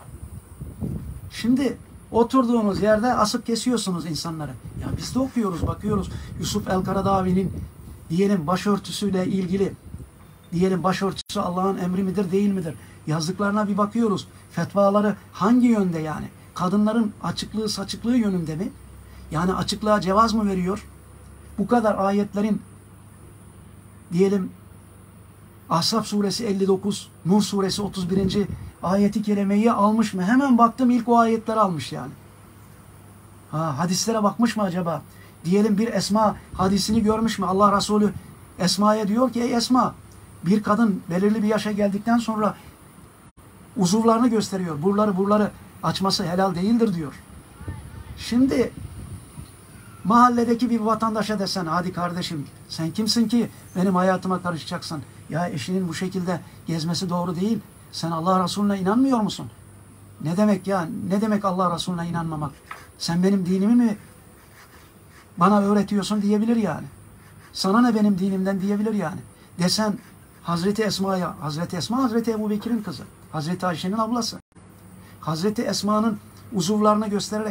Şimdi oturduğunuz yerde asıp kesiyorsunuz insanları. Ya biz de okuyoruz, bakıyoruz. Yusuf el-Karadavi'nin diyelim başörtüsüyle ilgili, diyelim başörtüsü Allah'ın emri midir, değil midir? Yazdıklarına bir bakıyoruz. Fetvaları hangi yönde yani? Kadınların açıklığı, saçıklığı yönünde mi? Yani açıklığa cevaz mı veriyor? Bu kadar ayetlerin diyelim Ahzab suresi 59, Nur suresi 31. ayeti kerimeyi almış mı? Hemen baktım ilk o ayetleri almış yani. Hadislere bakmış mı acaba? Diyelim bir Esma hadisini görmüş mü? Allah Resulü Esma'ya diyor ki ey Esma, bir kadın belirli bir yaşa geldikten sonra uzuvlarını gösteriyor. Buraları açması helal değildir diyor. Şimdi mahalledeki bir vatandaşa desen hadi kardeşim sen kimsin ki benim hayatıma karışacaksın? Ya eşinin bu şekilde gezmesi doğru değil. Sen Allah Resulüne inanmıyor musun? Ne demek ya? Ne demek Allah Resulüne inanmamak? Sen benim dinimi mi bana öğretiyorsun diyebilir yani. Sana ne benim dinimden diyebilir yani. Desen Hazreti Esma'ya, Hazreti Esma Hazreti Ebubekir'in kızı. Hazreti Ayşe'nin ablası. Hazreti Esma'nın uzuvlarını göstererek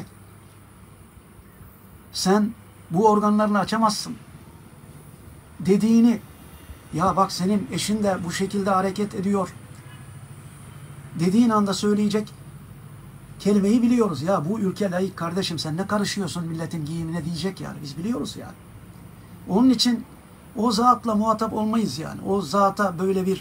sen bu organlarını açamazsın dediğini, ya bak senin eşin de bu şekilde hareket ediyor dediğin anda söyleyecek kelimeyi biliyoruz. Ya bu ülke layık kardeşim, sen ne karışıyorsun milletin giyimine diyecek yani. Biz biliyoruz yani. Onun için o zatla muhatap olmayız yani. O zata böyle bir,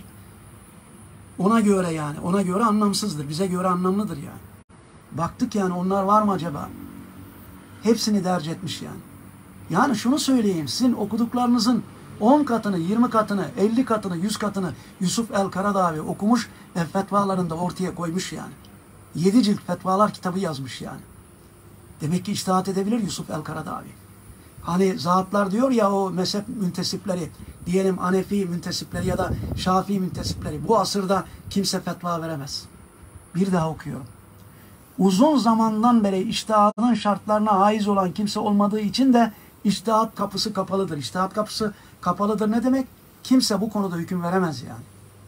ona göre yani. Ona göre anlamsızdır. Bize göre anlamlıdır yani. Baktık yani onlar var mı acaba? Hepsini derc etmiş yani. Yani şunu söyleyeyim. Sizin okuduklarınızın 10 katını, 20 katını, 50 katını, 100 katını Yusuf el-Karadağ'ı okumuş ve fetvalarında ortaya koymuş yani. 7 cilt fetvalar kitabı yazmış yani. Demek ki içtihat edebilir Yusuf el-Karadağ'ı. Hani zatlar diyor ya, o mezhep müntesipleri, diyelim Hanefi müntesipleri ya da Şafii müntesipleri, bu asırda kimse fetva veremez. Bir daha okuyorum. Uzun zamandan beri içtihadın şartlarına haiz olan kimse olmadığı için de içtihat kapısı kapalıdır. İçtihat kapısı kapalıdır ne demek? Kimse bu konuda hüküm veremez yani.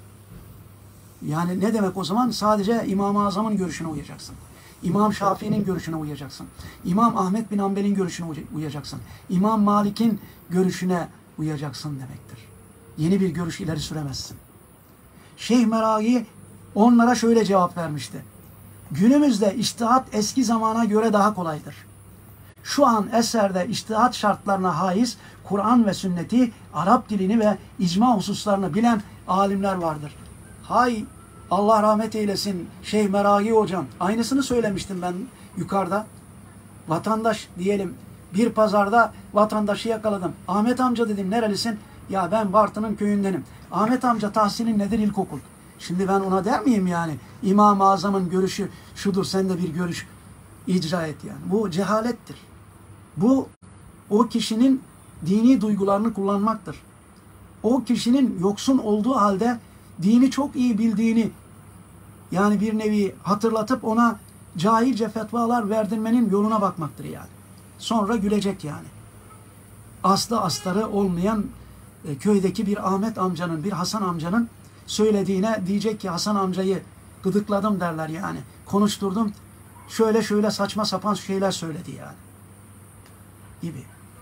Yani ne demek o zaman? Sadece İmam-ı Azam'ın görüşüne uyacaksın. İmam Şafii'nin görüşüne uyacaksın. İmam Ahmet bin Hanbel'in görüşüne uyacaksın. İmam Malik'in görüşüne uyacaksın demektir. Yeni bir görüş ileri süremezsin. Şeyh Meragi onlara şöyle cevap vermişti. Günümüzde içtihat eski zamana göre daha kolaydır. Şu an eserde içtihat şartlarına haiz Kur'an ve sünneti, Arap dilini ve icma hususlarını bilen alimler vardır. Hay Allah rahmet eylesin Şeyh Meragi hocam. Aynısını söylemiştim ben yukarıda. Vatandaş diyelim, bir pazarda vatandaşı yakaladım. Ahmet amca dedim, nerelisin? Ya ben Bartın'ın köyündenim. Ahmet amca tahsilin nedir? İlkokul. Şimdi ben ona der miyim yani? İmam-ı Azam'ın görüşü şudur, sen de bir görüş icra et yani. Bu cehalettir. Bu o kişinin dini duygularını kullanmaktır. O kişinin yoksun olduğu halde dini çok iyi bildiğini yani bir nevi hatırlatıp ona cahilce fetvalar verdirmenin yoluna bakmaktır yani. Sonra gülecek yani. Aslı astarı olmayan köydeki bir Ahmet amcanın, bir Hasan amcanın söylediğine diyecek ki Hasan amcayı gıdıkladım derler yani. Konuşturdum. Şöyle şöyle saçma sapan şeyler söyledi yani. Gibi.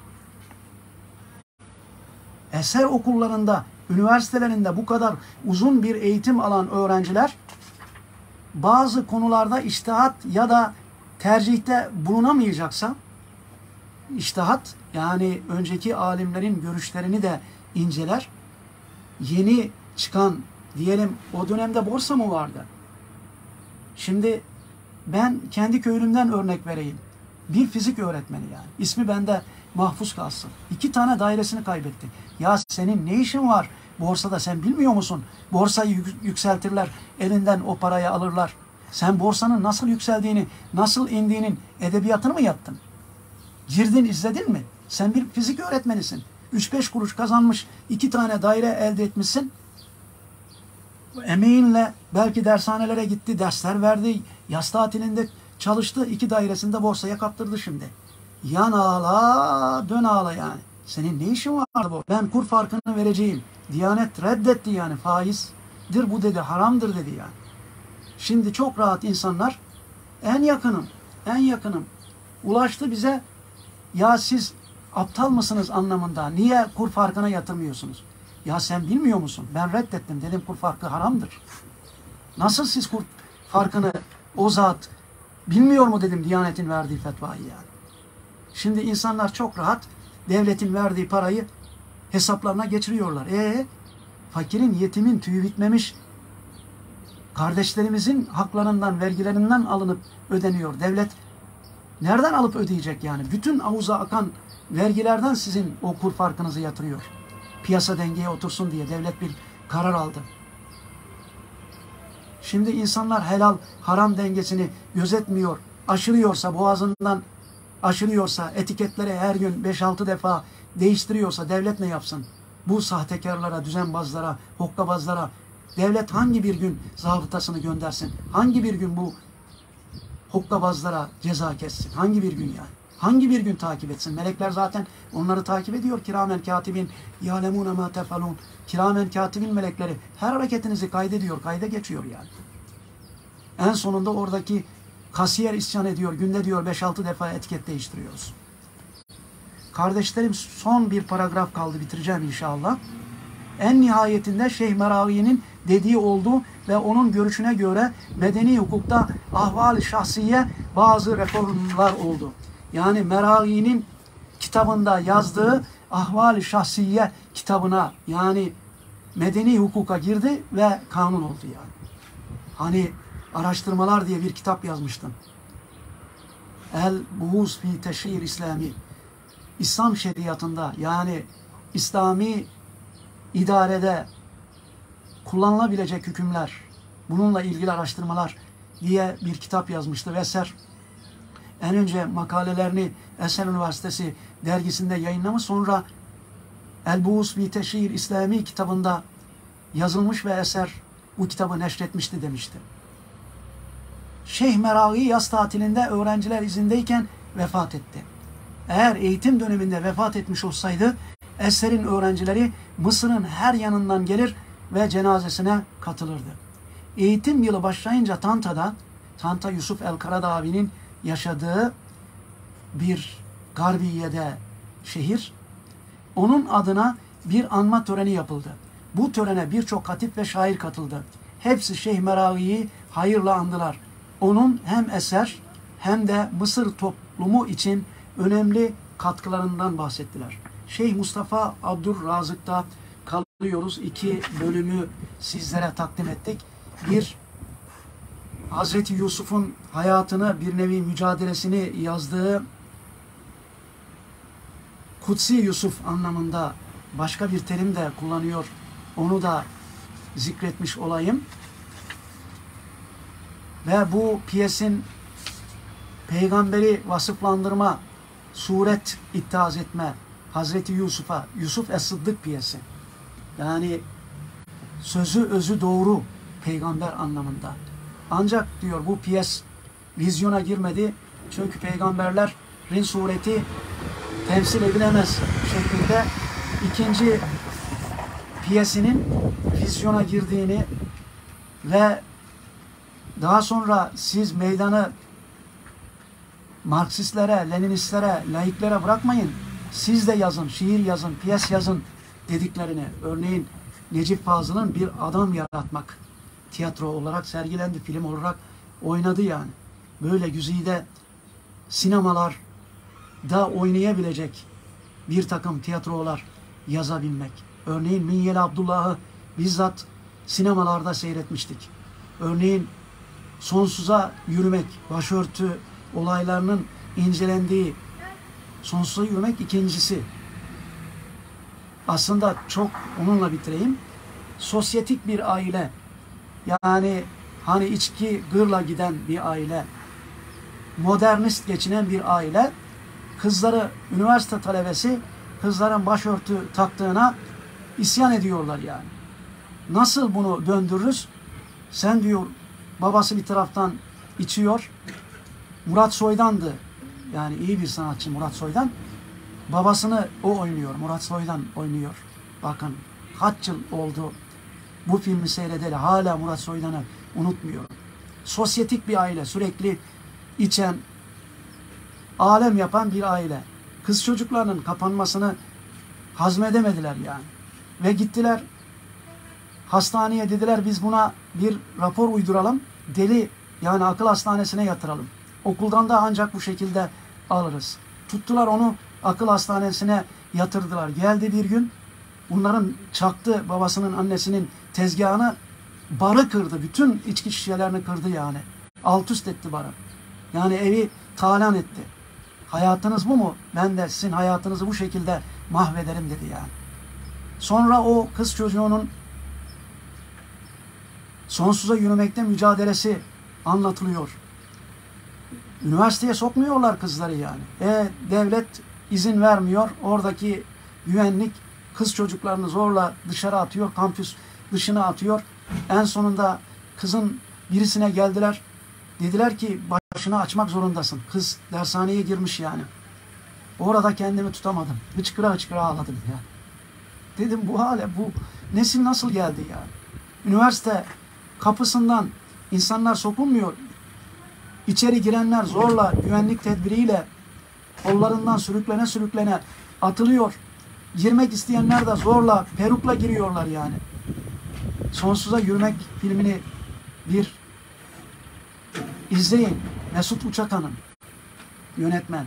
Eser okullarında, üniversitelerinde bu kadar uzun bir eğitim alan öğrenciler bazı konularda içtihat ya da tercihte bulunamayacaksa, içtihat yani önceki alimlerin görüşlerini de inceler. Yeni çıkan diyelim, o dönemde borsa mı vardı? Şimdi ben kendi köylümden örnek vereyim. Bir fizik öğretmeni yani. İsmi bende mahfuz kalsın. 2 tane dairesini kaybetti. Ya senin ne işin var borsada, sen bilmiyor musun? Borsayı yükseltirler, elinden o parayı alırlar. Sen borsanın nasıl yükseldiğini, nasıl indiğinin edebiyatını mı yaptın? Girdin, izledin mi? Sen bir fizik öğretmenisin. 3-5 kuruş kazanmış, 2 tane daire elde etmişsin. Emeğinle belki dershanelere gitti, dersler verdi, yaz tatilinde çalıştı, 2 dairesinde borsaya kaptırdı şimdi. Yan ağla, dön ağla yani. Senin ne işin var bu? Ben kur farkını vereceğim. Diyanet reddetti yani, faizdir bu dedi, haramdır dedi yani. Şimdi çok rahat insanlar, en yakınım ulaştı bize, ya siz aptal mısınız anlamında, niye kur farkına yatırmıyorsunuz? Ya sen bilmiyor musun? Ben reddettim, dedim kur farkı haramdır. Nasıl siz kur farkını, o zat bilmiyor mu dedim, Diyanet'in verdiği fetvayı yani. Şimdi insanlar çok rahat devletin verdiği parayı hesaplarına geçiriyorlar. Fakirin, yetimin tüyü bitmemiş kardeşlerimizin haklarından, vergilerinden alınıp ödeniyor. Devlet nereden alıp ödeyecek yani? Bütün avuza akan vergilerden sizin o kur farkınızı yatırıyor. Piyasa dengeye otursun diye devlet bir karar aldı. Şimdi insanlar helal haram dengesini gözetmiyor, aşırıyorsa, boğazından aşırıyorsa, etiketleri her gün 5-6 defa değiştiriyorsa devlet ne yapsın? Bu sahtekarlara, düzenbazlara, hokkabazlara Devlet hangi bir gün zabıtasını göndersin? Hangi bir gün bu hokkabazlara ceza kessin? Hangi bir gün yani? Hangi bir gün takip etsin? Melekler zaten onları takip ediyor. Kiramen katibin ya'lemûne mâ tef'alûn. Kiramen katibin melekleri her hareketinizi kaydediyor, kayda geçiyor yani. En sonunda oradaki kasiyer isyan ediyor. Günde diyor 5-6 defa etiket değiştiriyoruz. Kardeşlerim, son bir paragraf kaldı, bitireceğim inşallah. En nihayetinde Şeyh Meravi'nin dediği oldu ve onun görüşüne göre medeni hukukta ahval-i şahsiye bazı reformlar oldu. Yani Meravi'nin kitabında yazdığı ahval-i şahsiye kitabına, yani medeni hukuka girdi ve kanun oldu yani. Hani araştırmalar diye bir kitap yazmıştım. El-Buhuz fi Teşhir İslami. İslam şeriatında, yani İslami idarede kullanılabilecek hükümler, bununla ilgili araştırmalar diye bir kitap yazmıştı ve Eser en önce makalelerini Eser Üniversitesi dergisinde yayınlamış, sonra El-Buhuz fi Teşhir İslami kitabında yazılmış ve Eser bu kitabı neşretmişti demişti. Şeyh Meravi yaz tatilinde öğrenciler izindeyken vefat etti. Eğer eğitim döneminde vefat etmiş olsaydı Eser'in öğrencileri Mısır'ın her yanından gelir ve cenazesine katılırdı. Eğitim yılı başlayınca Tanta Yusuf el-Karadağ'ın yaşadığı bir Garbiye'de şehir, onun adına bir anma töreni yapıldı. Bu törene birçok hatip ve şair katıldı. Hepsi Şeyh Meravi'yi hayırla andılar. Onun hem eser hem de Mısır toplumu için önemli katkılarından bahsettiler. Şeyh Mustafa Abdurrazık'ta kalıyoruz. 2 bölümü sizlere takdim ettik. Bir, Hazreti Yusuf'un hayatını, bir nevi mücadelesini yazdığı Kutsi Yusuf anlamında başka bir terim de kullanıyor. Onu da zikretmiş olayım. Ve bu piyesin peygamberi vasıflandırma, suret ittihaz etme, Hazreti Yusuf'a, Yusuf Es-Sıddık piyesi. Yani sözü özü doğru peygamber anlamında. Ancak diyor bu piyes vizyona girmedi. Çünkü peygamberlerin sureti temsil edilemez şeklinde ikinci piyesinin vizyona girdiğini ve daha sonra siz meydanı Marksistlere, Leninistlere, laiklere bırakmayın. Siz de yazın, şiir yazın, piyes yazın dediklerini. Örneğin Necip Fazıl'ın Bir Adam Yaratmak tiyatro olarak sergilendi, film olarak oynadı yani. Böyle güzide sinemalarda oynayabilecek bir takım tiyatrolar yazabilmek. Örneğin Minyeli Abdullah'ı bizzat sinemalarda seyretmiştik. Örneğin Sonsuza Yürümek, başörtü olaylarının incelendiği Sonsuza Yürümek ikincisi. Aslında çok onunla bitireyim. Sosyetik bir aile, yani hani içki gırla giden bir aile, modernist geçinen bir aile, kızları, üniversite talebesi kızların başörtü taktığına isyan ediyorlar yani. Nasıl bunu döndürürüz? Sen diyor, babası bir taraftan içiyor. Murat Soydan'dı. Yani iyi bir sanatçı Murat Soydan. Babasını o oynuyor. Murat Soydan oynuyor. Bakın kaç yıl oldu bu filmi seyredeli. Hala Murat Soydan'ı unutmuyorum. Sosyetik bir aile. Sürekli içen, alem yapan bir aile. Kız çocuklarının kapanmasını hazmedemediler yani. Ve gittiler hastaneye, dediler biz buna bir rapor uyduralım. Deli, yani akıl hastanesine yatıralım. Okuldan da ancak bu şekilde alırız. Tuttular onu, akıl hastanesine yatırdılar. Geldi bir gün, bunların çaktı babasının, annesinin tezgahını, barı kırdı. Bütün içki şişelerini kırdı yani. Alt üst etti barı. Yani evi talan etti. Hayatınız bu mu? Ben de sizin hayatınızı bu şekilde mahvederim dedi yani. Sonra o kız çocuğunun sonsuza yürümekte mücadelesi anlatılıyor. Üniversiteye sokmuyorlar kızları yani. Devlet izin vermiyor. Oradaki güvenlik kız çocuklarını zorla dışarı atıyor. Kampüs dışına atıyor. En sonunda kızın birisine geldiler. Dediler ki başını açmak zorundasın. Kız dershaneye girmiş yani. Orada kendimi tutamadım. Hıçkıra hıçkıra ağladım ya. Dedim bu hale, bu nesil nasıl geldi ya? Üniversite kapısından insanlar sokulmuyor. İçeri girenler zorla, güvenlik tedbiriyle kollarından sürüklene sürüklene atılıyor. Girmek isteyenler de zorla, perukla giriyorlar yani. Sonsuza Yürümek filmini bir izleyin. Mesut Uçakan'ın yönetmen.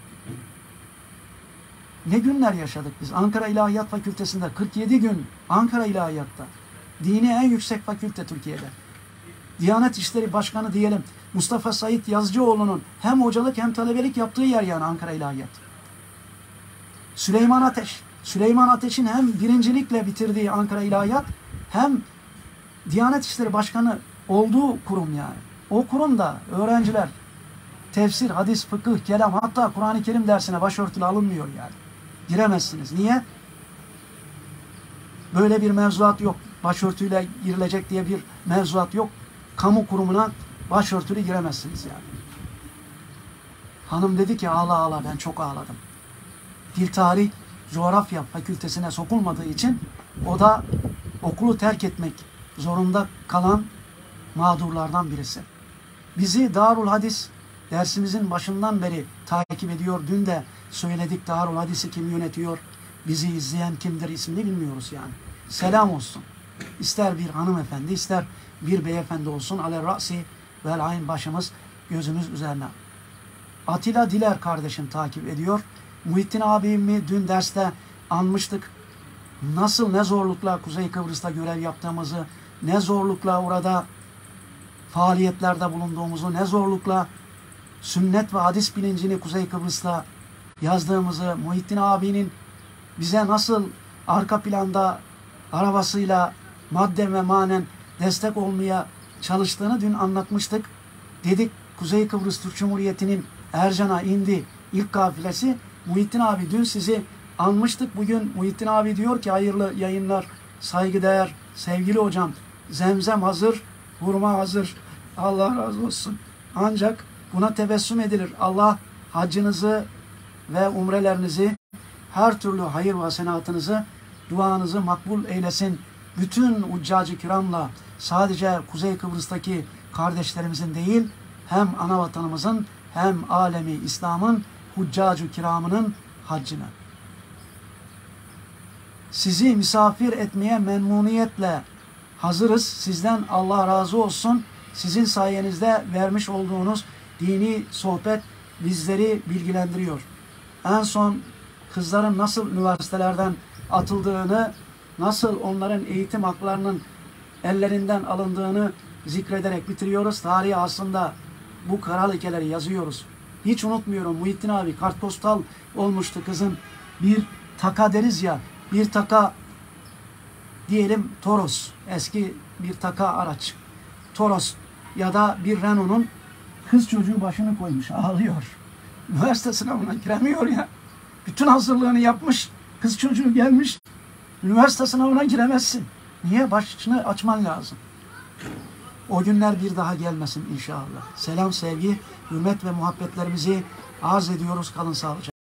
Ne günler yaşadık biz. Ankara İlahiyat Fakültesi'nde 47 gün Ankara İlahiyat'ta. Dini en yüksek fakülte Türkiye'de. Diyanet İşleri Başkanı diyelim Mustafa Said Yazıcıoğlu'nun hem hocalık hem talebelik yaptığı yer yani Ankara İlahiyat. Süleyman Ateş. Süleyman Ateş'in hem birincilikle bitirdiği Ankara İlahiyat hem Diyanet İşleri Başkanı olduğu kurum yani. O kurumda öğrenciler tefsir, hadis, fıkıh, kelam hatta Kur'an-ı Kerim dersine başörtülü alınmıyor yani. Giremezsiniz. Niye? Böyle bir mevzuat yok. Başörtüyle girilecek diye bir mevzuat yok. Kamu kurumuna başörtülü giremezsiniz yani. Hanım dedi ki ağla ağla, ben çok ağladım. Dil Tarih Coğrafya Fakültesine sokulmadığı için o da okulu terk etmek zorunda kalan mağdurlardan birisi. Bizi Darul Hadis dersimizin başından beri takip ediyor. Dün de söyledik, Darul Hadis'i kim yönetiyor, bizi izleyen kimdir ismini bilmiyoruz yani. Selam olsun. İster bir hanımefendi, ister bir beyefendi olsun. Ale ra'si vel ayn, başımız gözümüz üzerine. Atilla Diler kardeşim takip ediyor. Muhittin abimi dün derste anmıştık. Nasıl, ne zorlukla Kuzey Kıbrıs'ta görev yaptığımızı, ne zorlukla orada faaliyetlerde bulunduğumuzu, ne zorlukla sünnet ve hadis bilincini Kuzey Kıbrıs'ta yazdığımızı, Muhittin abinin bize nasıl arka planda arabasıyla madden ve manen destek olmaya çalıştığını dün anlatmıştık. Dedik Kuzey Kıbrıs Türk Cumhuriyeti'nin Ercan'a indi ilk kafilesi. Muhittin abi dün sizi anmıştık. Bugün Muhittin abi diyor ki hayırlı yayınlar, saygıdeğer sevgili hocam. Zemzem hazır, hurma hazır. Allah razı olsun. Ancak buna tebessüm edilir. Allah haccınızı ve umrelerinizi, her türlü hayır ve hasenatınızı, duanızı makbul eylesin. Bütün uccacı kiramla sadece Kuzey Kıbrıs'taki kardeşlerimizin değil, hem ana vatanımızın hem alemi İslam'ın huccacı kiramının haccını. Sizi misafir etmeye memnuniyetle hazırız. Sizden Allah razı olsun. Sizin sayenizde vermiş olduğunuz dini sohbet bizleri bilgilendiriyor. En son kızların nasıl üniversitelerden atıldığını, nasıl onların eğitim haklarının ellerinden alındığını zikrederek bitiriyoruz. Tarihi aslında bu kara lekeleri yazıyoruz. Hiç unutmuyorum, Muhittin abi kartpostal olmuştu kızın. Bir taka deriz ya, bir taka diyelim Toros, eski bir taka araç. Toros ya da bir Renault'un kız çocuğu başını koymuş, ağlıyor. Üniversite sınavına giremiyor ya. Bütün hazırlığını yapmış, kız çocuğu gelmiş. Üniversite sınavına giremezsin. Niye? Başını açman lazım. O günler bir daha gelmesin inşallah. Selam, sevgi, hürmet ve muhabbetlerimizi arz ediyoruz. Kalın sağlıcakla.